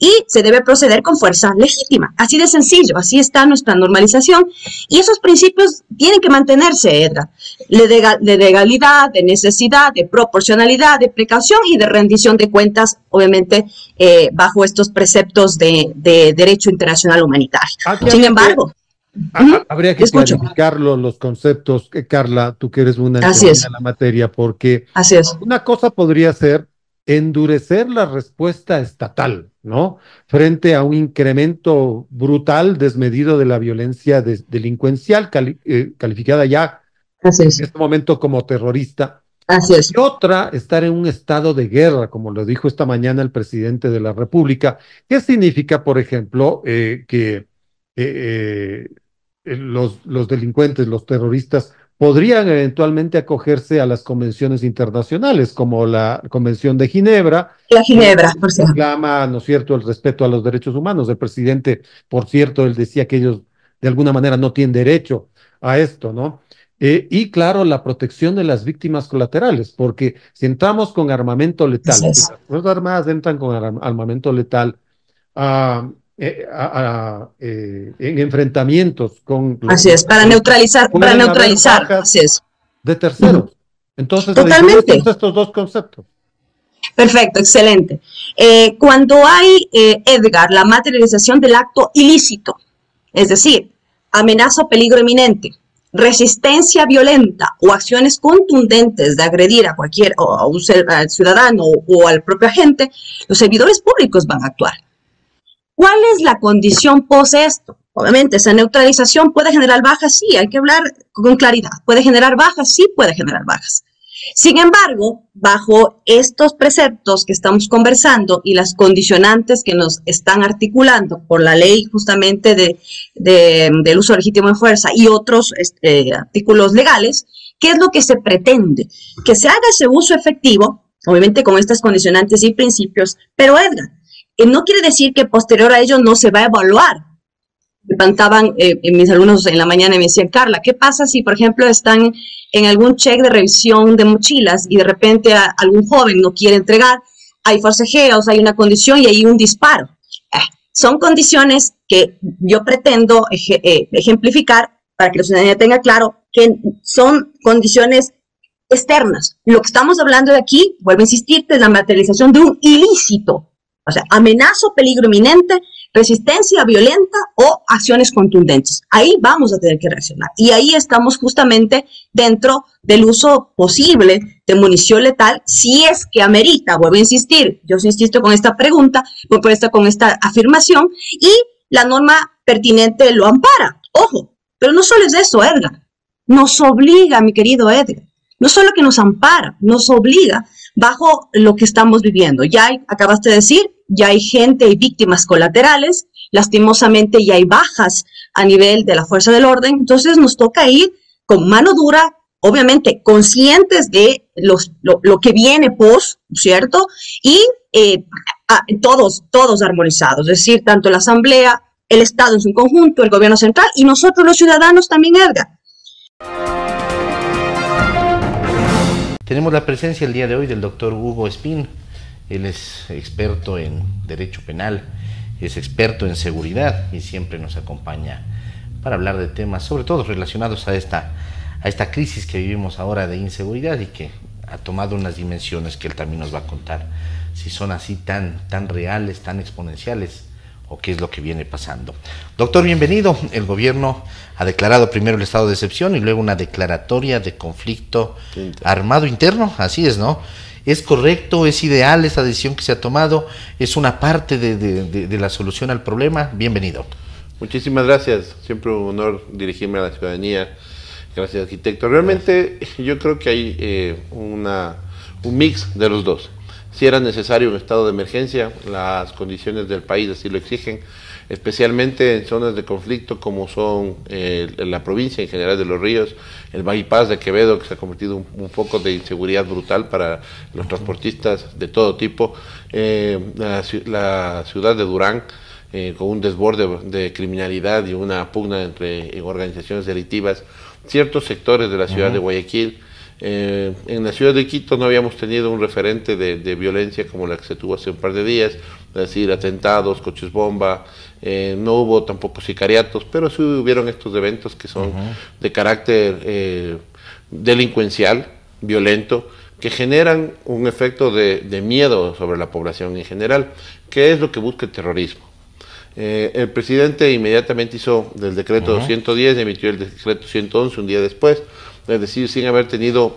Speaker 10: y se debe proceder con fuerza legítima. Así de sencillo, así está nuestra normalización y esos principios tienen que mantenerse, Edgar, de legalidad, de necesidad, de proporcionalidad, de precaución y de rendición de cuentas, obviamente, eh, bajo estos preceptos de, de derecho internacional humanitario.
Speaker 11: Aquí
Speaker 10: Sin embargo,
Speaker 11: que, uh, habría que escucho. clarificarlo, los conceptos, eh, Carla, tú que eres una experta en la materia, porque
Speaker 10: Así es.
Speaker 11: Una cosa podría ser endurecer la respuesta estatal, ¿no? Frente a un incremento brutal, desmedido de la violencia des delincuencial, cali eh, calificada ya
Speaker 10: Así es.
Speaker 11: en este momento como terrorista.
Speaker 10: Así es.
Speaker 11: Y otra, estar en un estado de guerra, como lo dijo esta mañana el presidente de la República. ¿Qué significa, por ejemplo, eh, que eh, eh, los, los delincuentes, los terroristas, podrían eventualmente acogerse a las convenciones internacionales, como la Convención de Ginebra?
Speaker 10: La Ginebra, por cierto.
Speaker 11: Reclama, ¿no es cierto?, el respeto a los derechos humanos. El presidente, por cierto, él decía que ellos de alguna manera no tienen derecho a esto, ¿no? Eh, y claro, la protección de las víctimas colaterales, porque si entramos con armamento letal, si las Fuerzas Armadas entran con arm armamento letal uh, eh, uh, eh, en enfrentamientos con...
Speaker 10: Así es, para neutralizar, para neutralizar, así es.
Speaker 11: De terceros. Uh-huh. Entonces,
Speaker 10: totalmente.
Speaker 11: Estos dos conceptos.
Speaker 10: Perfecto, excelente. Eh, cuando hay, eh, Edgar, la materialización del acto ilícito, es decir, amenaza o peligro inminente, resistencia violenta o acciones contundentes de agredir a cualquier o a un ciudadano o al propio agente, los servidores públicos van a actuar. ¿Cuál es la condición pos esto? Obviamente, esa neutralización puede generar bajas, sí, hay que hablar con claridad. Puede generar bajas, sí, puede generar bajas. Sin embargo, bajo estos preceptos que estamos conversando y las condicionantes que nos están articulando por la ley justamente de, de, del uso legítimo de fuerza y otros este, artículos legales, ¿qué es lo que se pretende? Que se haga ese uso efectivo, obviamente con estas condicionantes y principios, pero Edgar, eh, no quiere decir que posterior a ello no se va a evaluar. Me preguntaban eh, mis alumnos en la mañana y me decían, Carla, ¿qué pasa si, por ejemplo, están en algún check de revisión de mochilas y de repente a, algún joven no quiere entregar? Hay forcejeos, hay una condición y hay un disparo. Eh, son condiciones que yo pretendo ej eh, ejemplificar para que la ciudadanía tenga claro que son condiciones externas. Lo que estamos hablando de aquí, vuelvo a insistirte, es la materialización de un ilícito. O sea, amenaza o peligro inminente, resistencia violenta o acciones contundentes. Ahí vamos a tener que reaccionar. Y ahí estamos justamente dentro del uso posible de munición letal, si es que amerita. Vuelvo a insistir, yo insisto con esta pregunta, vuelvo a con esta afirmación, y la norma pertinente lo ampara. Ojo, pero no solo es eso, Edgar. Nos obliga, mi querido Edgar, no solo que nos ampara, nos obliga bajo lo que estamos viviendo. Ya hay, acabaste de decir, ya hay gente y víctimas colaterales, lastimosamente ya hay bajas a nivel de la fuerza del orden, entonces nos toca ir con mano dura, obviamente conscientes de los, lo, lo que viene post, ¿cierto? Y eh, a, todos, todos armonizados, es decir, tanto la Asamblea, el Estado en su conjunto, el gobierno central y nosotros los ciudadanos también, Edgar.
Speaker 6: Tenemos la presencia el día de hoy del doctor Hugo Espín. Él es experto en derecho penal, es experto en seguridad y siempre nos acompaña para hablar de temas, sobre todo relacionados a esta, a esta crisis que vivimos ahora de inseguridad y que ha tomado unas dimensiones que él también nos va a contar si son así tan, tan reales, tan exponenciales o qué es lo que viene pasando. Doctor, bienvenido. El gobierno ha declarado primero el estado de excepción y luego una declaratoria de conflicto armado interno, así es, ¿no? ¿Es correcto, es ideal esa decisión que se ha tomado? ¿Es una parte de, de, de, de la solución al problema? Bienvenido.
Speaker 12: Muchísimas gracias, siempre un honor dirigirme a la ciudadanía. Gracias, arquitecto. Realmente yo creo que hay eh, una, un mix de los dos. Si era necesario un estado de emergencia, las condiciones del país así lo exigen, especialmente en zonas de conflicto como son eh, la provincia en general de Los Ríos, el bypass de Quevedo, que se ha convertido en un, un foco de inseguridad brutal para los transportistas de todo tipo, eh, la, la ciudad de Durán, eh, con un desborde de criminalidad y una pugna entre organizaciones delictivas, ciertos sectores de la ciudad uh-huh. de Guayaquil, Eh, en la ciudad de Quito no habíamos tenido un referente de, de violencia como la que se tuvo hace un par de días, es decir, atentados, coches bomba, eh, no hubo tampoco sicariatos, pero sí hubieron estos eventos que son uh-huh. de carácter eh, delincuencial, violento, que generan un efecto de, de miedo sobre la población en general, que es lo que busca el terrorismo. Eh, el presidente inmediatamente hizo del decreto uh-huh. ciento diez, emitió el decreto ciento once un día después, es decir, sin haber tenido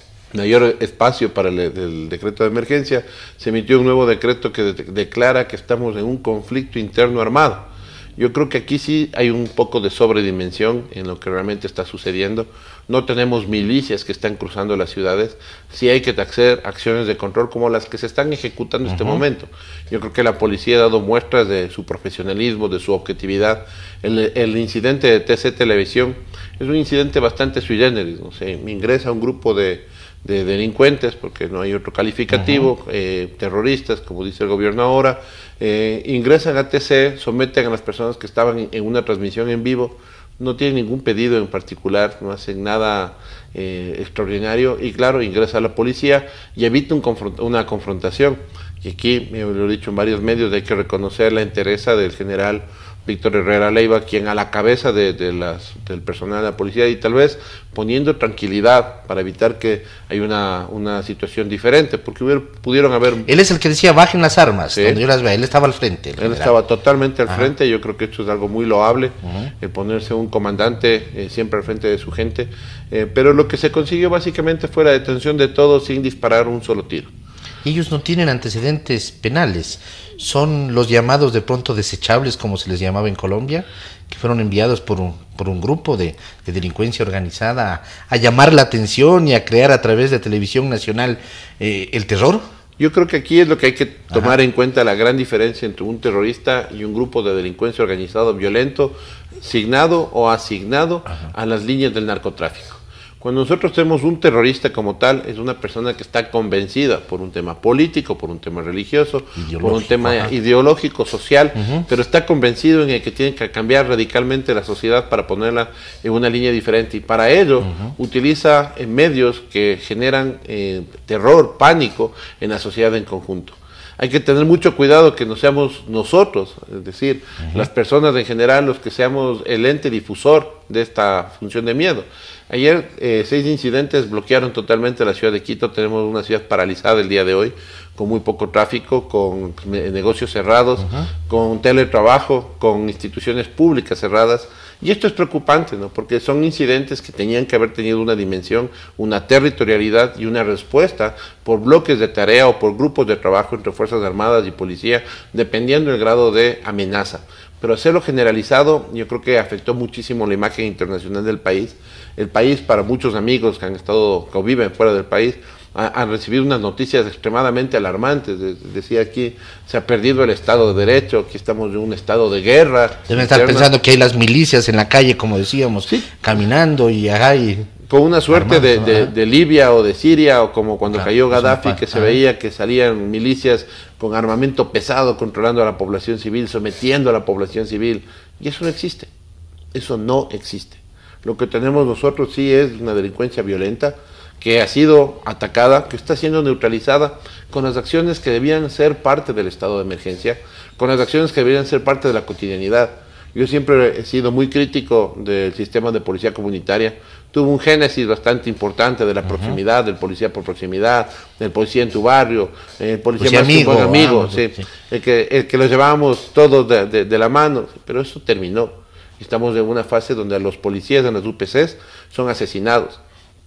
Speaker 12: mayor espacio para el, el decreto de emergencia, se emitió un nuevo decreto que de, declara que estamos en un conflicto interno armado. Yo creo que aquí sí hay un poco de sobredimensión en lo que realmente está sucediendo. No tenemos milicias que están cruzando las ciudades, sí hay que hacer acciones de control como las que se están ejecutando en uh-huh. este momento. Yo creo que la policía ha dado muestras de su profesionalismo, de su objetividad. El, el incidente de T C Televisión es un incidente bastante sui generis, ¿no? Se ingresa un grupo de, de delincuentes, porque no hay otro calificativo, uh-huh. eh, terroristas, como dice el gobierno ahora, eh, ingresan a T C, someten a las personas que estaban en una transmisión en vivo, no tienen ningún pedido en particular, no hacen nada eh, extraordinario, y claro, ingresa a la policía y evita un confront- una confrontación. Y aquí, me lo he dicho en varios medios, hay que reconocer la entereza del general Víctor Herrera Leiva, quien a la cabeza de, de las, del personal de la policía, y tal vez poniendo tranquilidad para evitar que haya una, una situación diferente, porque hubiera, pudieron haber...
Speaker 6: Él es el que decía, bajen las armas, sí. Donde yo las vea, él estaba al frente.
Speaker 12: Él general. estaba totalmente al Ajá. frente, yo creo que esto es algo muy loable, uh-huh. el ponerse un comandante eh, siempre al frente de su gente, eh, pero lo que se consiguió básicamente fue la detención de todos sin disparar un solo tiro.
Speaker 6: Ellos no tienen antecedentes penales, son los llamados de pronto desechables, como se les llamaba en Colombia, que fueron enviados por un, por un grupo de, de delincuencia organizada a, a llamar la atención y a crear a través de televisión nacional eh, el terror.
Speaker 12: Yo creo que aquí es lo que hay que tomar Ajá. en cuenta, la gran diferencia entre un terrorista y un grupo de delincuencia organizado violento, signado o asignado Ajá. a las líneas del narcotráfico. Cuando nosotros tenemos un terrorista como tal, es una persona que está convencida por un tema político, por un tema religioso, por un tema ajá. ideológico, social, uh-huh. pero está convencido en el que tiene que cambiar radicalmente la sociedad para ponerla en una línea diferente. Y para ello uh-huh. utiliza eh, medios que generan eh, terror, pánico en la sociedad en conjunto. Hay que tener mucho cuidado que no seamos nosotros, es decir, uh-huh. las personas en general, los que seamos el ente difusor de esta función de miedo. Ayer eh, seis incidentes bloquearon totalmente la ciudad de Quito, tenemos una ciudad paralizada el día de hoy, con muy poco tráfico, con negocios cerrados, uh-huh. con teletrabajo, con instituciones públicas cerradas, y esto es preocupante, ¿no? Porque son incidentes que tenían que haber tenido una dimensión, una territorialidad y una respuesta por bloques de tarea o por grupos de trabajo entre Fuerzas Armadas y Policía, dependiendo del grado de amenaza. Pero hacerlo generalizado, yo creo que afectó muchísimo la imagen internacional del país. El país, para muchos amigos que han estado, que viven fuera del país, ha, han recibido unas noticias extremadamente alarmantes. De, decía aquí, se ha perdido el Estado de Derecho, aquí estamos en un estado de guerra.
Speaker 6: Deben estar interna. pensando que hay las milicias en la calle, como decíamos, ¿sí? caminando y ajá, y
Speaker 12: con una suerte armando, de, de, de Libia o de Siria, o como cuando claro, cayó Gaddafi, que se veía que salían milicias con armamento pesado controlando a la población civil, sometiendo a la población civil, y eso no existe, eso no existe. Lo que tenemos nosotros sí es una delincuencia violenta que ha sido atacada, que está siendo neutralizada con las acciones que debían ser parte del estado de emergencia, con las acciones que deberían ser parte de la cotidianidad. Yo siempre he sido muy crítico del sistema de policía comunitaria. Tuvo un génesis bastante importante de la proximidad, uh-huh. del policía por proximidad, del policía en tu barrio, el policía pues más amigo, que un buen amigo, vamos, sí. Sí. El, que, el que los llevábamos todos de, de, de la mano, pero eso terminó. Estamos en una fase donde los policías en las U P Cs son asesinados.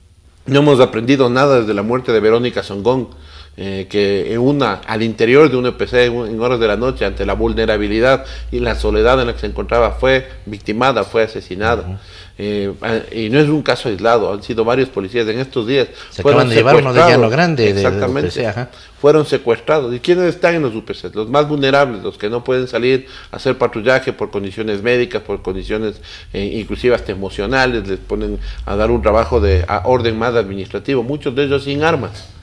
Speaker 12: No hemos aprendido nada desde la muerte de Verónica Songón, eh, que en una, al interior de una U P C en, en horas de la noche, ante la vulnerabilidad y la soledad en la que se encontraba, fue victimada, fue asesinada. Uh-huh. Eh, y no es un caso aislado, han sido varios policías en estos días.
Speaker 6: Se acaban de llevar uno de Llano Grande.
Speaker 12: Exactamente,
Speaker 6: de, de U P C, ajá.
Speaker 12: Fueron secuestrados. ¿Y quiénes están en los U P C? Los más vulnerables, los que no pueden salir a hacer patrullaje por condiciones médicas, por condiciones eh, inclusive hasta emocionales, les ponen a dar un trabajo de a orden más administrativo, muchos de ellos sin armas.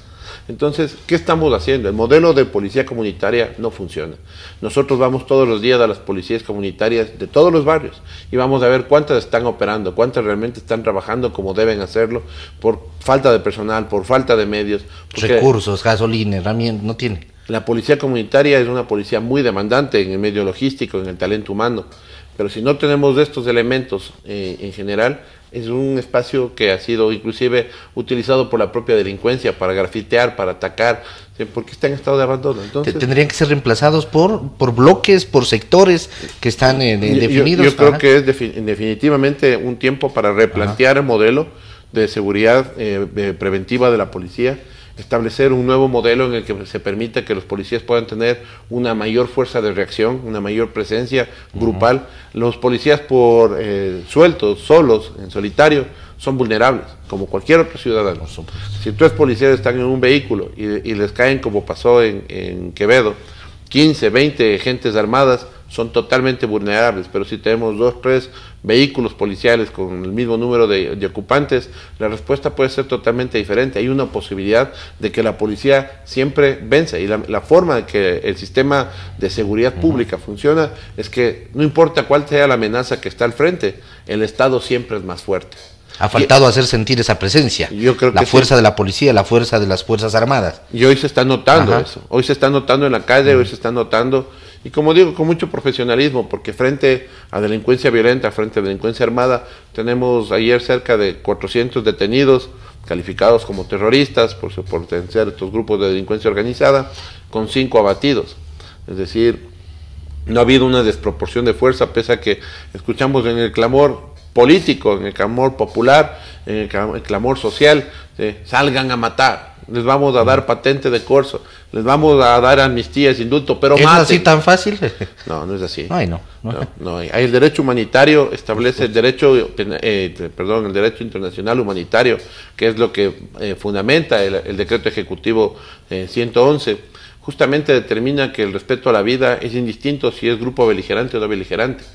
Speaker 12: Entonces, ¿qué estamos haciendo? El modelo de policía comunitaria no funciona. Nosotros vamos todos los días a las policías comunitarias de todos los barrios y vamos a ver cuántas están operando, cuántas realmente están trabajando como deben hacerlo, por falta de personal, por falta de medios.
Speaker 6: Recursos, gasolina, herramientas, no tiene.
Speaker 12: La policía comunitaria es una policía muy demandante en el medio logístico, en el talento humano, pero si no tenemos estos elementos eh, en general, es un espacio que ha sido inclusive utilizado por la propia delincuencia para grafitear, para atacar, ¿sí? Porque está en estado de abandono. Entonces,
Speaker 6: tendrían que ser reemplazados por, por bloques, por sectores que están eh, de, definidos.
Speaker 12: Yo, yo creo que es defi definitivamente un tiempo para replantear Ajá. el modelo de seguridad eh, de preventiva de la policía, establecer un nuevo modelo en el que se permita que los policías puedan tener una mayor fuerza de reacción, una mayor presencia grupal. Uh-huh. Los policías por eh, sueltos, solos, en solitario, son vulnerables, como cualquier otro ciudadano. Si tres policías están en un vehículo y, y les caen, como pasó en, en Quevedo, quince, veinte gentes armadas, son totalmente vulnerables, pero si tenemos dos, tres vehículos policiales con el mismo número de, de ocupantes, la respuesta puede ser totalmente diferente. Hay una posibilidad de que la policía siempre vence, y la, la forma de que el sistema de seguridad pública uh-huh. funciona es que no importa cuál sea la amenaza que está al frente, el Estado siempre es más fuerte.
Speaker 6: Ha faltado y, hacer sentir esa presencia,
Speaker 12: yo creo que
Speaker 6: la fuerza
Speaker 12: sí.
Speaker 6: de la policía, la fuerza de las Fuerzas Armadas.
Speaker 12: Y hoy se está notando
Speaker 6: Ajá.
Speaker 12: eso, hoy se está notando en la calle, uh-huh. hoy se está notando, y como digo, con mucho profesionalismo, porque frente a delincuencia violenta, frente a delincuencia armada, tenemos ayer cerca de cuatrocientos detenidos, calificados como terroristas, por pertenecer a estos grupos de delincuencia organizada, con cinco abatidos. Es decir, no ha habido una desproporción de fuerza, pese a que escuchamos en el clamor político, en el clamor popular, en el clamor social, ¿sí? Salgan a matar, les vamos a dar patente de corso, les vamos a dar amnistías, indulto, pero
Speaker 6: ¿Es
Speaker 12: maten.
Speaker 6: así tan fácil?
Speaker 12: No, no es así.
Speaker 6: Ay, no.
Speaker 12: No, no, hay el derecho humanitario, establece el derecho, eh, perdón, el derecho internacional humanitario, que es lo que eh, fundamenta el, el decreto ejecutivo eh, ciento once. Justamente determina que el respeto a la vida es indistinto si es grupo beligerante o no beligerante.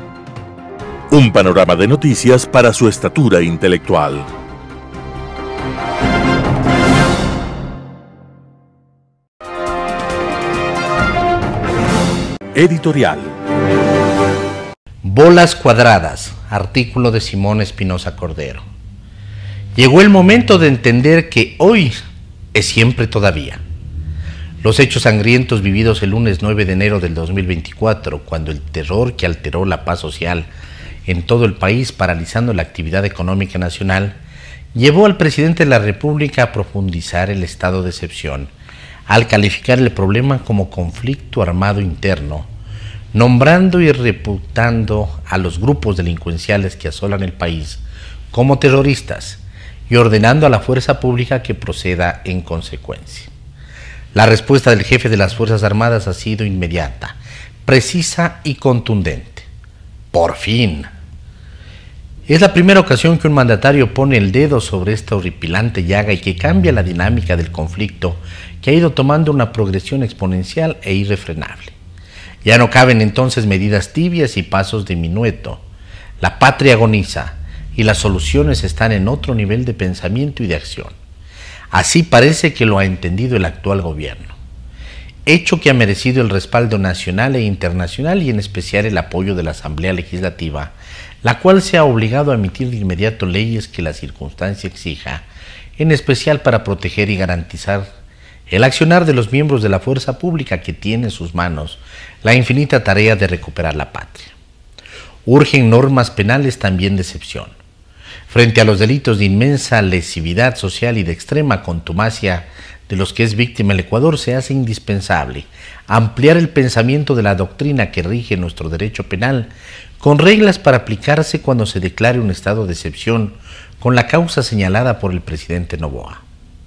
Speaker 1: Un panorama de noticias para su estatura intelectual. Editorial.
Speaker 6: Bolas cuadradas, artículo de Simón Espinosa Cordero. Llegó el momento de entender que hoy es siempre todavía. Los hechos sangrientos vividos el lunes nueve de enero del dos mil veinticuatro, cuando el terror que alteró la paz social en todo el país, paralizando la actividad económica nacional, llevó al presidente de la República a profundizar el estado de excepción, al calificar el problema como conflicto armado interno, nombrando y reputando a los grupos delincuenciales que asolan el país como terroristas y ordenando a la fuerza pública que proceda en consecuencia. La respuesta del jefe de las Fuerzas Armadas ha sido inmediata, precisa y contundente. Por fin. Es la primera ocasión que un mandatario pone el dedo sobre esta horripilante llaga y que cambia la dinámica del conflicto, que ha ido tomando una progresión exponencial e irrefrenable. Ya no caben entonces medidas tibias y pasos de minueto. La patria agoniza y las soluciones están en otro nivel de pensamiento y de acción. Así parece que lo ha entendido el actual gobierno, hecho que ha merecido el respaldo nacional e internacional y en especial el apoyo de la Asamblea Legislativa, la cual se ha obligado a emitir de inmediato leyes que la circunstancia exija, en especial para proteger y garantizar el accionar de los miembros de la fuerza pública que tiene en sus manos la infinita tarea de recuperar la patria. Urgen normas penales también de excepción. Frente a los delitos de inmensa lesividad social y de extrema contumacia de los que es víctima el Ecuador, se hace indispensable ampliar el pensamiento de la doctrina que rige nuestro derecho penal con reglas para aplicarse cuando se declare un estado de excepción con la causa señalada por el presidente Noboa.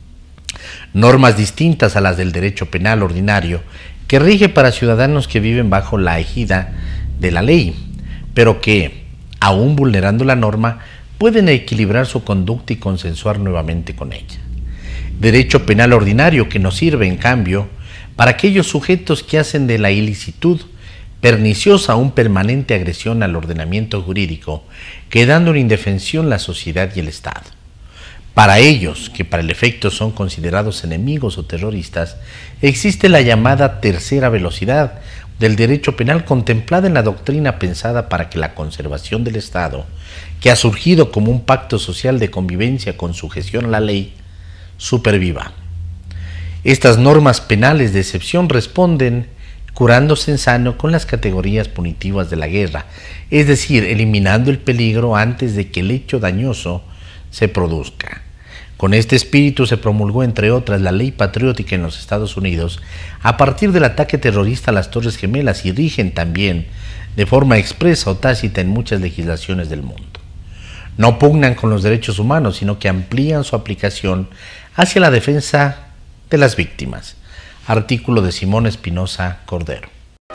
Speaker 6: Normas distintas a las del derecho penal ordinario que rige para ciudadanos que viven bajo la égida de la ley, pero que, aún vulnerando la norma, pueden equilibrar su conducta y consensuar nuevamente con ella. Derecho penal ordinario que nos sirve, en cambio, para aquellos sujetos que hacen de la ilicitud perniciosa una permanente agresión al ordenamiento jurídico, quedando en indefensión la sociedad y el Estado. Para ellos, que para el efecto son considerados enemigos o terroristas, existe la llamada tercera velocidad del derecho penal contemplada en la doctrina pensada para que la conservación del Estado, que ha surgido como un pacto social de convivencia con sujeción a la ley, superviva. Estas normas penales de excepción responden curándose en sano con las categorías punitivas de la guerra, es decir, eliminando el peligro antes de que el hecho dañoso se produzca. Con este espíritu se promulgó, entre otras, la ley patriótica en los Estados Unidos a partir del ataque terrorista a las Torres Gemelas y rigen también de forma expresa o tácita en muchas legislaciones del mundo. No pugnan con los derechos humanos, sino que amplían su aplicación hacia la defensa de las víctimas. Artículo de Simón Espinosa Cordero.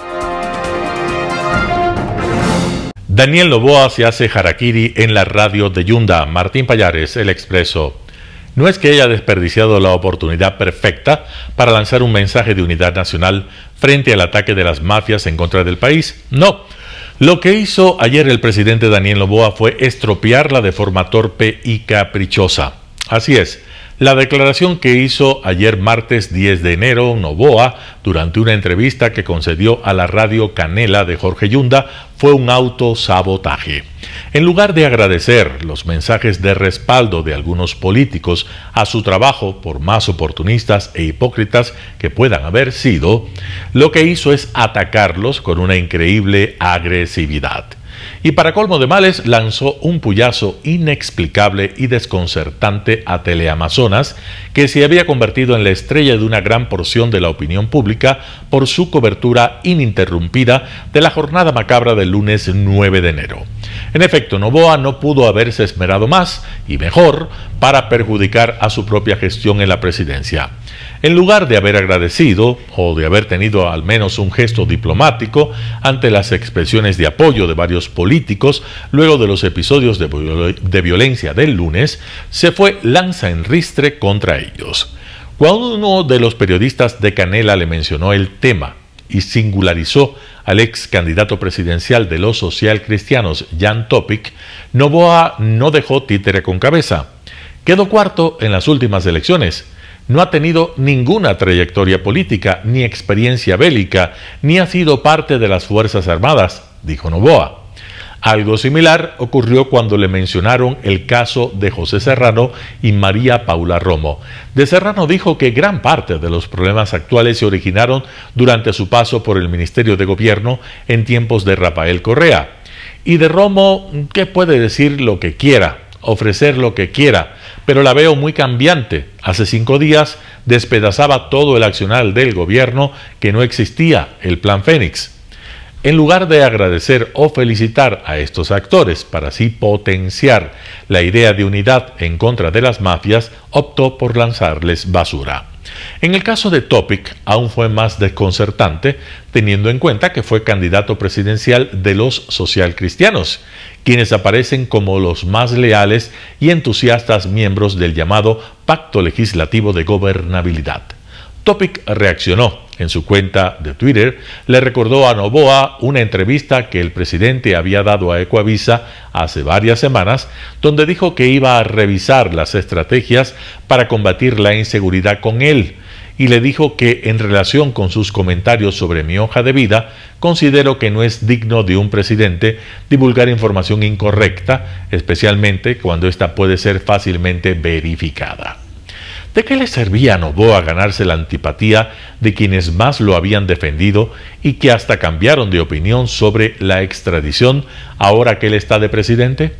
Speaker 5: Daniel Noboa se hace harakiri en la radio de Yunda. Martín Pallares, El Expreso. No es que haya desperdiciado la oportunidad perfecta para lanzar un mensaje de unidad nacional frente al ataque de las mafias en contra del país. No. Lo que hizo ayer el presidente Daniel Noboa fue estropearla de forma torpe y caprichosa. Así es. La declaración que hizo ayer martes diez de enero Noboa durante una entrevista que concedió a la radio Canela de Jorge Yunda fue un autosabotaje. En lugar de agradecer los mensajes de respaldo de algunos políticos a su trabajo, por más oportunistas e hipócritas que puedan haber sido, lo que hizo es atacarlos con una increíble agresividad. Y para colmo de males, lanzó un puyazo inexplicable y desconcertante a Teleamazonas, que se había convertido en la estrella de una gran porción de la opinión pública por su cobertura ininterrumpida de la jornada macabra del lunes nueve de enero. En efecto, Noboa no pudo haberse esmerado más y mejor para perjudicar a su propia gestión en la presidencia. En lugar de haber agradecido o de haber tenido al menos un gesto diplomático ante las expresiones de apoyo de varios políticos luego de los episodios de, viol de violencia del lunes, se fue lanza en ristre contra ellos. Cuando uno de los periodistas de Canela le mencionó el tema y singularizó al ex candidato presidencial de los socialcristianos, Jan Topic, Noboa no dejó títere con cabeza. Quedó cuarto en las últimas elecciones. No ha tenido ninguna trayectoria política, ni experiencia bélica, ni ha sido parte de las Fuerzas Armadas, dijo Noboa. Algo similar ocurrió cuando le mencionaron el caso de José Serrano y María Paula Romo. De Serrano dijo que gran parte de los problemas actuales se originaron durante su paso por el Ministerio de Gobierno en tiempos de Rafael Correa. Y de Romo, que puede decir lo que quiera, ofrecer lo que quiera, pero la veo muy cambiante. Hace cinco días despedazaba todo el accionar del gobierno que no existía, el Plan Fénix. En lugar de agradecer o felicitar a estos actores para así potenciar la idea de unidad en contra de las mafias, optó por lanzarles basura. En el caso de Topic aún fue más desconcertante, teniendo en cuenta que fue candidato presidencial de los socialcristianos, quienes aparecen como los más leales y entusiastas miembros del llamado Pacto Legislativo de Gobernabilidad. Topic reaccionó. En su cuenta de Twitter le recordó a Noboa una entrevista que el presidente había dado a Ecuavisa hace varias semanas, donde dijo que iba a revisar las estrategias para combatir la inseguridad con él, y le dijo que en relación con sus comentarios sobre mi hoja de vida, considero que no es digno de un presidente divulgar información incorrecta, especialmente cuando ésta puede ser fácilmente verificada. ¿De qué le servía a Noboa ganarse la antipatía de quienes más lo habían defendido y que hasta cambiaron de opinión sobre la extradición ahora que él está de presidente?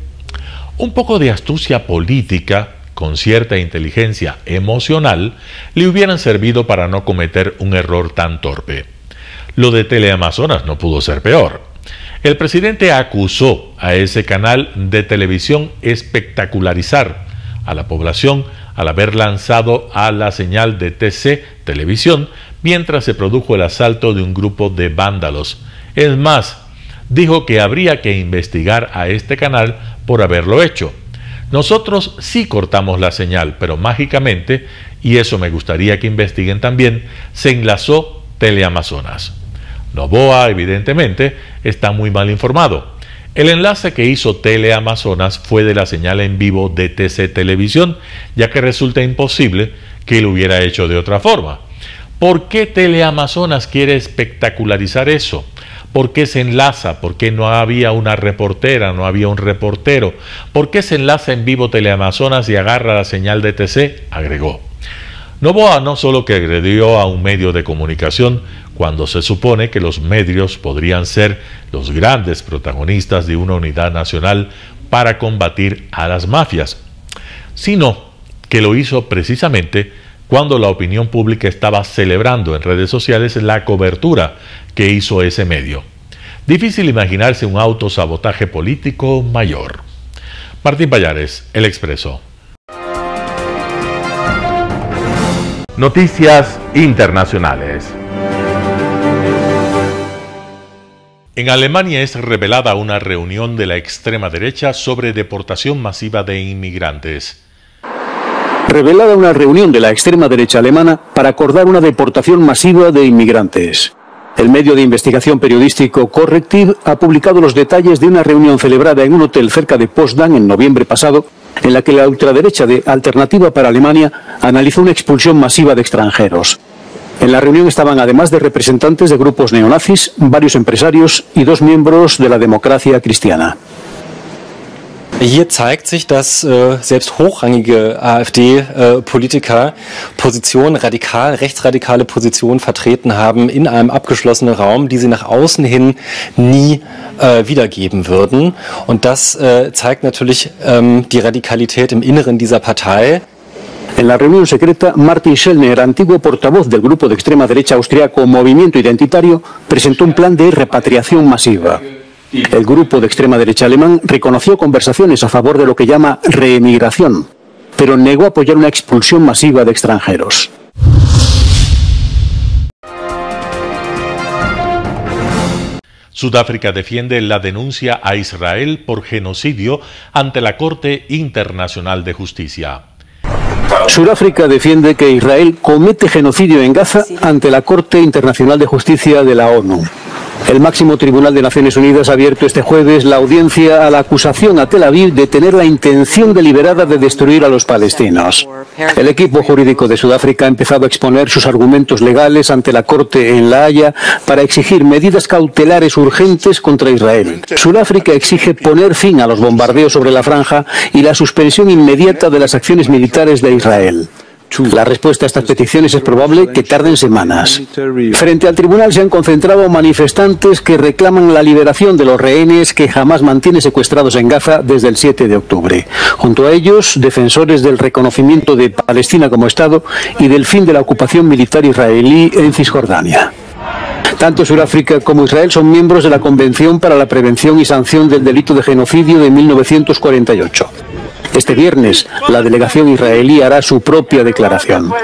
Speaker 5: Un poco de astucia política, con cierta inteligencia emocional, le hubieran servido para no cometer un error tan torpe. Lo de Teleamazonas no pudo ser peor. El presidente acusó a ese canal de televisión espectacularizar a la población al haber lanzado a la señal de T C Televisión mientras se produjo el asalto de un grupo de vándalos. Es más, dijo que habría que investigar a este canal por haberlo hecho. Nosotros sí cortamos la señal, pero mágicamente, y eso me gustaría que investiguen también, se enlazó Teleamazonas. Noboa, evidentemente, está muy mal informado. El enlace que hizo Teleamazonas fue de la señal en vivo de T C Televisión, ya que resulta imposible que lo hubiera hecho de otra forma. ¿Por qué Teleamazonas quiere espectacularizar eso? ¿Por qué se enlaza? ¿Por qué no había una reportera, no había un reportero? ¿Por qué se enlaza en vivo Teleamazonas y agarra la señal de T C? Agregó. Noboa no solo que agredió a un medio de comunicación cuando se supone que los medios podrían ser los grandes protagonistas de una unidad nacional para combatir a las mafias, sino que lo hizo precisamente cuando la opinión pública estaba celebrando en redes sociales la cobertura que hizo ese medio. Difícil imaginarse un autosabotaje político mayor. Martín Pallares, El Expreso. Noticias internacionales. En Alemania es revelada una reunión de la extrema derecha sobre deportación masiva de inmigrantes.
Speaker 13: Revelada una reunión de la extrema derecha alemana para acordar una deportación masiva de inmigrantes. El medio de investigación periodístico Correctiv ha publicado los detalles de una reunión celebrada en un hotel cerca de Potsdam en noviembre pasado, en la que la ultraderecha de Alternativa para Alemania analizó una expulsión masiva de extranjeros. En la reunión estaban, además de representantes de grupos neonazis, varios empresarios y dos miembros de la Democracia Cristiana.
Speaker 14: Hier zeigt sich, dass äh, selbst hochrangige AfD-Politiker äh, Positionen, radikal, rechtsradikale Positionen vertreten haben in einem abgeschlossenen Raum, die sie nach außen hin nie äh, wiedergeben würden. Und das äh, zeigt natürlich ähm, die Radikalität im Inneren dieser Partei.
Speaker 13: En la reunión secreta, Martin Schellner, antiguo portavoz del grupo de extrema derecha austriaco Movimiento Identitario, presentó un plan de repatriación masiva. El grupo de extrema derecha alemán reconoció conversaciones a favor de lo que llama reemigración, pero negó apoyar una expulsión masiva de extranjeros.
Speaker 5: Sudáfrica defiende la denuncia a Israel por genocidio ante la Corte Internacional de Justicia.
Speaker 13: Sudáfrica defiende que Israel comete genocidio en Gaza ante la Corte Internacional de Justicia de la ONU. El máximo tribunal de Naciones Unidas ha abierto este jueves la audiencia a la acusación a Tel Aviv de tener la intención deliberada de destruir a los palestinos. El equipo jurídico de Sudáfrica ha empezado a exponer sus argumentos legales ante la Corte en La Haya para exigir medidas cautelares urgentes contra Israel. Sudáfrica exige poner fin a los bombardeos sobre la franja y la suspensión inmediata de las acciones militares de Israel. La respuesta a estas peticiones es probable que tarden semanas. Frente al tribunal se han concentrado manifestantes que reclaman la liberación de los rehenes que Hamás mantiene secuestrados en Gaza desde el siete de octubre. Junto a ellos, defensores del reconocimiento de Palestina como Estado y del fin de la ocupación militar israelí en Cisjordania. Tanto Sudáfrica como Israel son miembros de la Convención para la Prevención y Sanción del Delito de Genocidio de mil novecientos cuarenta y ocho. Este viernes, la delegación israelí hará su propia declaración.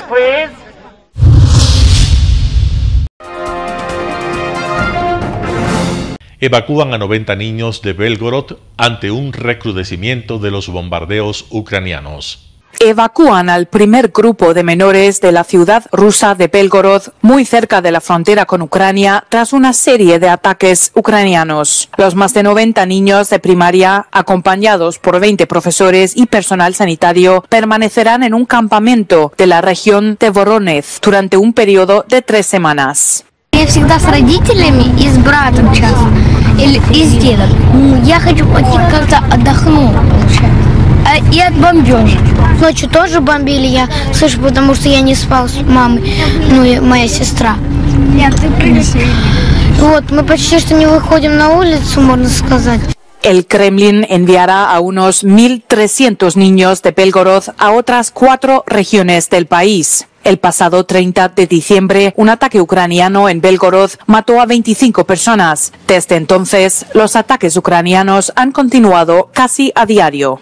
Speaker 5: Evacúan a noventa niños de Belgorod ante un recrudecimiento de los bombardeos ucranianos.
Speaker 15: Evacúan al primer grupo de menores de la ciudad rusa de Belgorod, muy cerca de la frontera con Ucrania, tras una serie de ataques ucranianos. Los más de noventa niños de primaria, acompañados por veinte profesores y personal sanitario, permanecerán en un campamento de la región de Voronezh durante un periodo de tres semanas.
Speaker 16: Я всегда с родителями и с братом часто, или и с дедом. Я хочу пойти как-то отдохну, и от бомбежек. Ночью тоже бомбили, я слышу, потому что я не спал с мамой, ну и моя сестра. Вот, мы почти что не выходим на улицу, можно сказать.
Speaker 15: El Kremlin enviará a unos mil trescientos niños de Belgorod a otras cuatro regiones del país. El pasado treinta de diciembre, un ataque ucraniano en Belgorod mató a veinticinco personas. Desde entonces, los ataques ucranianos han continuado casi a diario.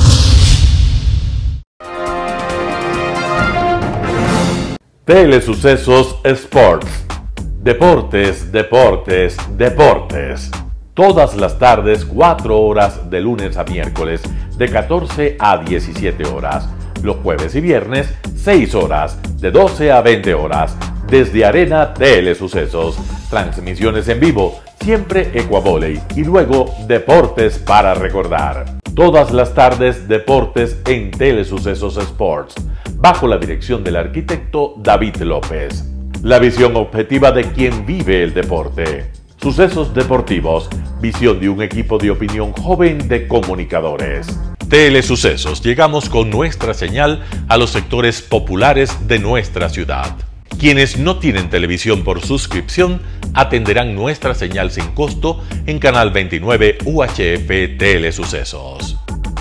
Speaker 5: Telesucesos Sports. Deportes, deportes, deportes. Todas las tardes, cuatro horas de lunes a miércoles, de catorce a diecisiete horas. Los jueves y viernes, seis horas, de doce a veinte horas.
Speaker 1: desde Arena Telesucesos. Transmisiones en vivo, siempre Ecuavóley y luego Deportes para recordar. Todas las tardes Deportes en Telesucesos Sports, bajo la dirección del arquitecto David López. La visión objetiva de quien vive el deporte. Sucesos deportivos, visión de un equipo de opinión joven de comunicadores. Telesucesos, llegamos con nuestra señal a los sectores populares de nuestra ciudad. Quienes no tienen televisión por suscripción atenderán nuestra señal sin costo en Canal veintinueve U H F Telesucesos.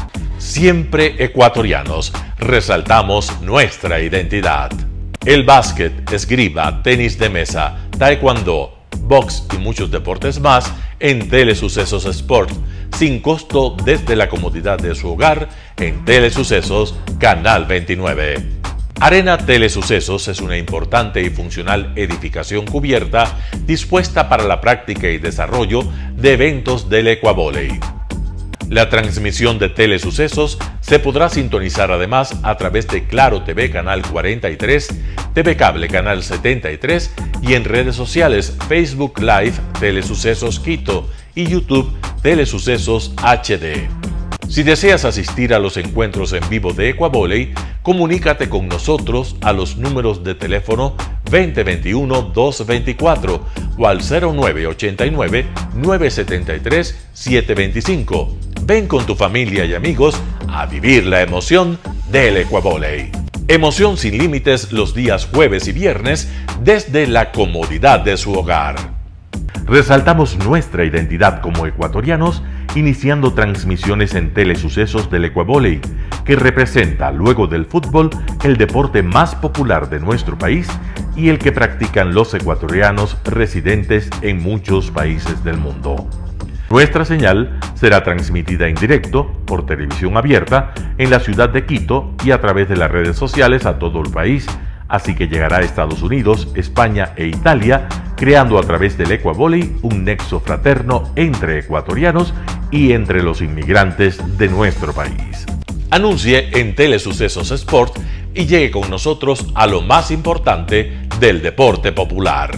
Speaker 1: Siempre ecuatorianos, resaltamos nuestra identidad. El básquet, esgrima, tenis de mesa, taekwondo, box y muchos deportes más en Telesucesos Sport, sin costo desde la comodidad de su hogar en Telesucesos Canal veintinueve. Arena Telesucesos es una importante y funcional edificación cubierta dispuesta para la práctica y desarrollo de eventos del Ecuavóley. La transmisión de Telesucesos se podrá sintonizar además a través de Claro T V Canal cuarenta y tres, T V Cable Canal setenta y tres y en redes sociales Facebook Live Telesucesos Quito y YouTube Telesucesos H D. Si deseas asistir a los encuentros en vivo de Ecuavóley, comunícate con nosotros a los números de teléfono veinte veintiuno dos veinticuatro o al cero nueve ochenta y nueve nueve setenta y tres siete veinticinco. Ven con tu familia y amigos a vivir la emoción del Ecuavóley. Emoción sin límites los días jueves y viernes desde la comodidad de su hogar. Resaltamos nuestra identidad como ecuatorianos iniciando transmisiones en Telesucesos del Ecuavóley, que representa, luego del fútbol, el deporte más popular de nuestro país y el que practican los ecuatorianos residentes en muchos países del mundo. Nuestra señal será transmitida en directo por televisión abierta en la ciudad de Quito y a través de las redes sociales a todo el país, así que llegará a Estados Unidos, España e Italia, creando a través del Ecuavóley un nexo fraterno entre ecuatorianos y entre los inmigrantes de nuestro país. Anuncie en Telesucesos Sport y llegue con nosotros a lo más importante del deporte popular.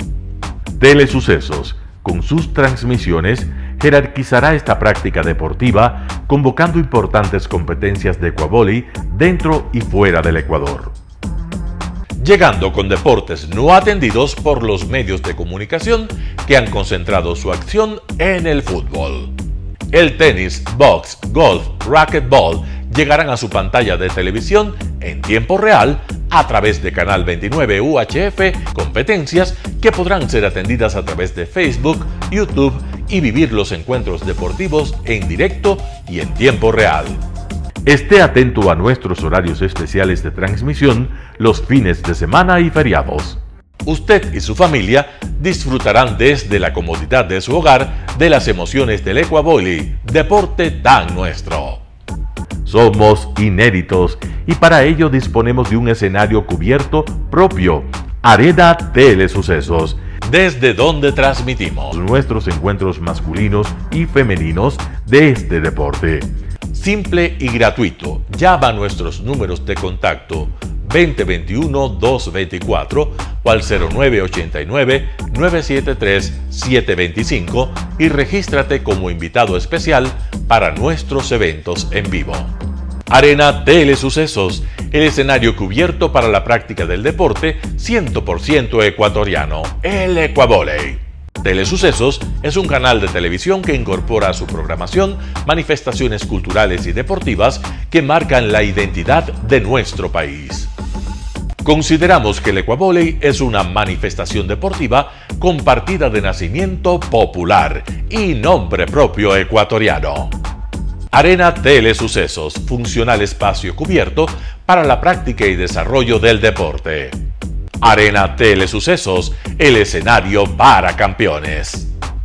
Speaker 1: Telesucesos, con sus transmisiones, jerarquizará esta práctica deportiva, convocando importantes competencias de Ecuavóley dentro y fuera del Ecuador. Llegando con deportes no atendidos por los medios de comunicación que han concentrado su acción en el fútbol. El tenis, box, golf, racquetball llegarán a su pantalla de televisión en tiempo real a través de Canal veintinueve U H F, competencias que podrán ser atendidas a través de Facebook, YouTube y vivir los encuentros deportivos en directo y en tiempo real. Esté atento a nuestros horarios especiales de transmisión los fines de semana y feriados. Usted y su familia disfrutarán desde la comodidad de su hogar de las emociones del Ecuavóley, deporte tan nuestro. Somos inéditos y para ello disponemos de un escenario cubierto propio, Arena Telesucesos, desde donde transmitimos nuestros encuentros masculinos y femeninos de este deporte. Simple y gratuito. Llama a nuestros números de contacto veinte veintiuno dos veinticuatro o al cero nueve ochenta y nueve nueve setenta y tres siete veinticinco y regístrate como invitado especial para nuestros eventos en vivo. Arena Telesucesos, el escenario cubierto para la práctica del deporte cien por ciento ecuatoriano, el Ecuavóley. Telesucesos es un canal de televisión que incorpora a su programación manifestaciones culturales y deportivas que marcan la identidad de nuestro país. Consideramos que el Ecuavóley es una manifestación deportiva con partida de nacimiento popular y nombre propio ecuatoriano. Arena Telesucesos, funcional espacio cubierto para la práctica y desarrollo del deporte. Arena Telesucesos, el escenario para campeones.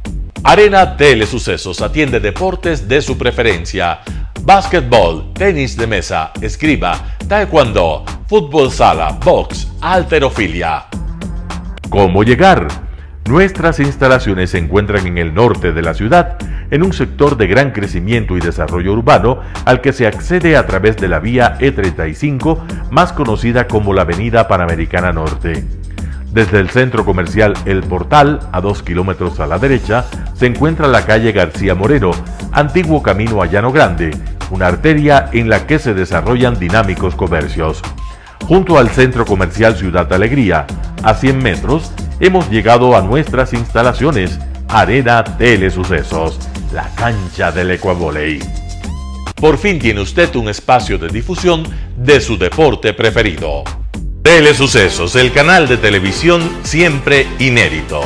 Speaker 1: Arena Telesucesos atiende deportes de su preferencia: básquetbol, tenis de mesa, esgrima, taekwondo, fútbol sala, box, halterofilia. ¿Cómo llegar? Nuestras instalaciones se encuentran en el norte de la ciudad, en un sector de gran crecimiento y desarrollo urbano al que se accede a través de la vía E treinta y cinco, más conocida como la Avenida Panamericana Norte. Desde el centro comercial El Portal, a dos kilómetros a la derecha, se encuentra la calle García Moreno, antiguo camino a Llano Grande, una arteria en la que se desarrollan dinámicos comercios. Junto al centro comercial Ciudad Alegría, a cien metros, hemos llegado a nuestras instalaciones, Arena Telesucesos, la cancha del Ecuavóley. Por fin tiene usted un espacio de difusión de su deporte preferido. Telesucesos, el canal de televisión siempre inédito.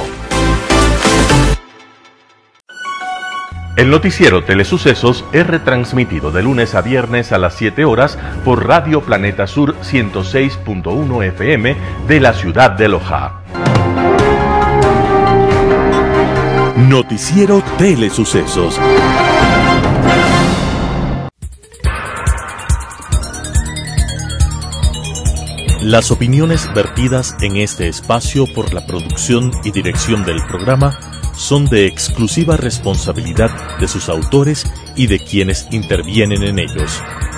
Speaker 1: El noticiero Telesucesos es retransmitido de lunes a viernes a las siete horas por Radio Planeta Sur ciento seis punto uno F M de la ciudad de Loja.
Speaker 17: Noticiero Telesucesos. Las opiniones vertidas en este espacio por la producción y dirección del programa son de exclusiva responsabilidad de sus autores y de quienes intervienen en ellos.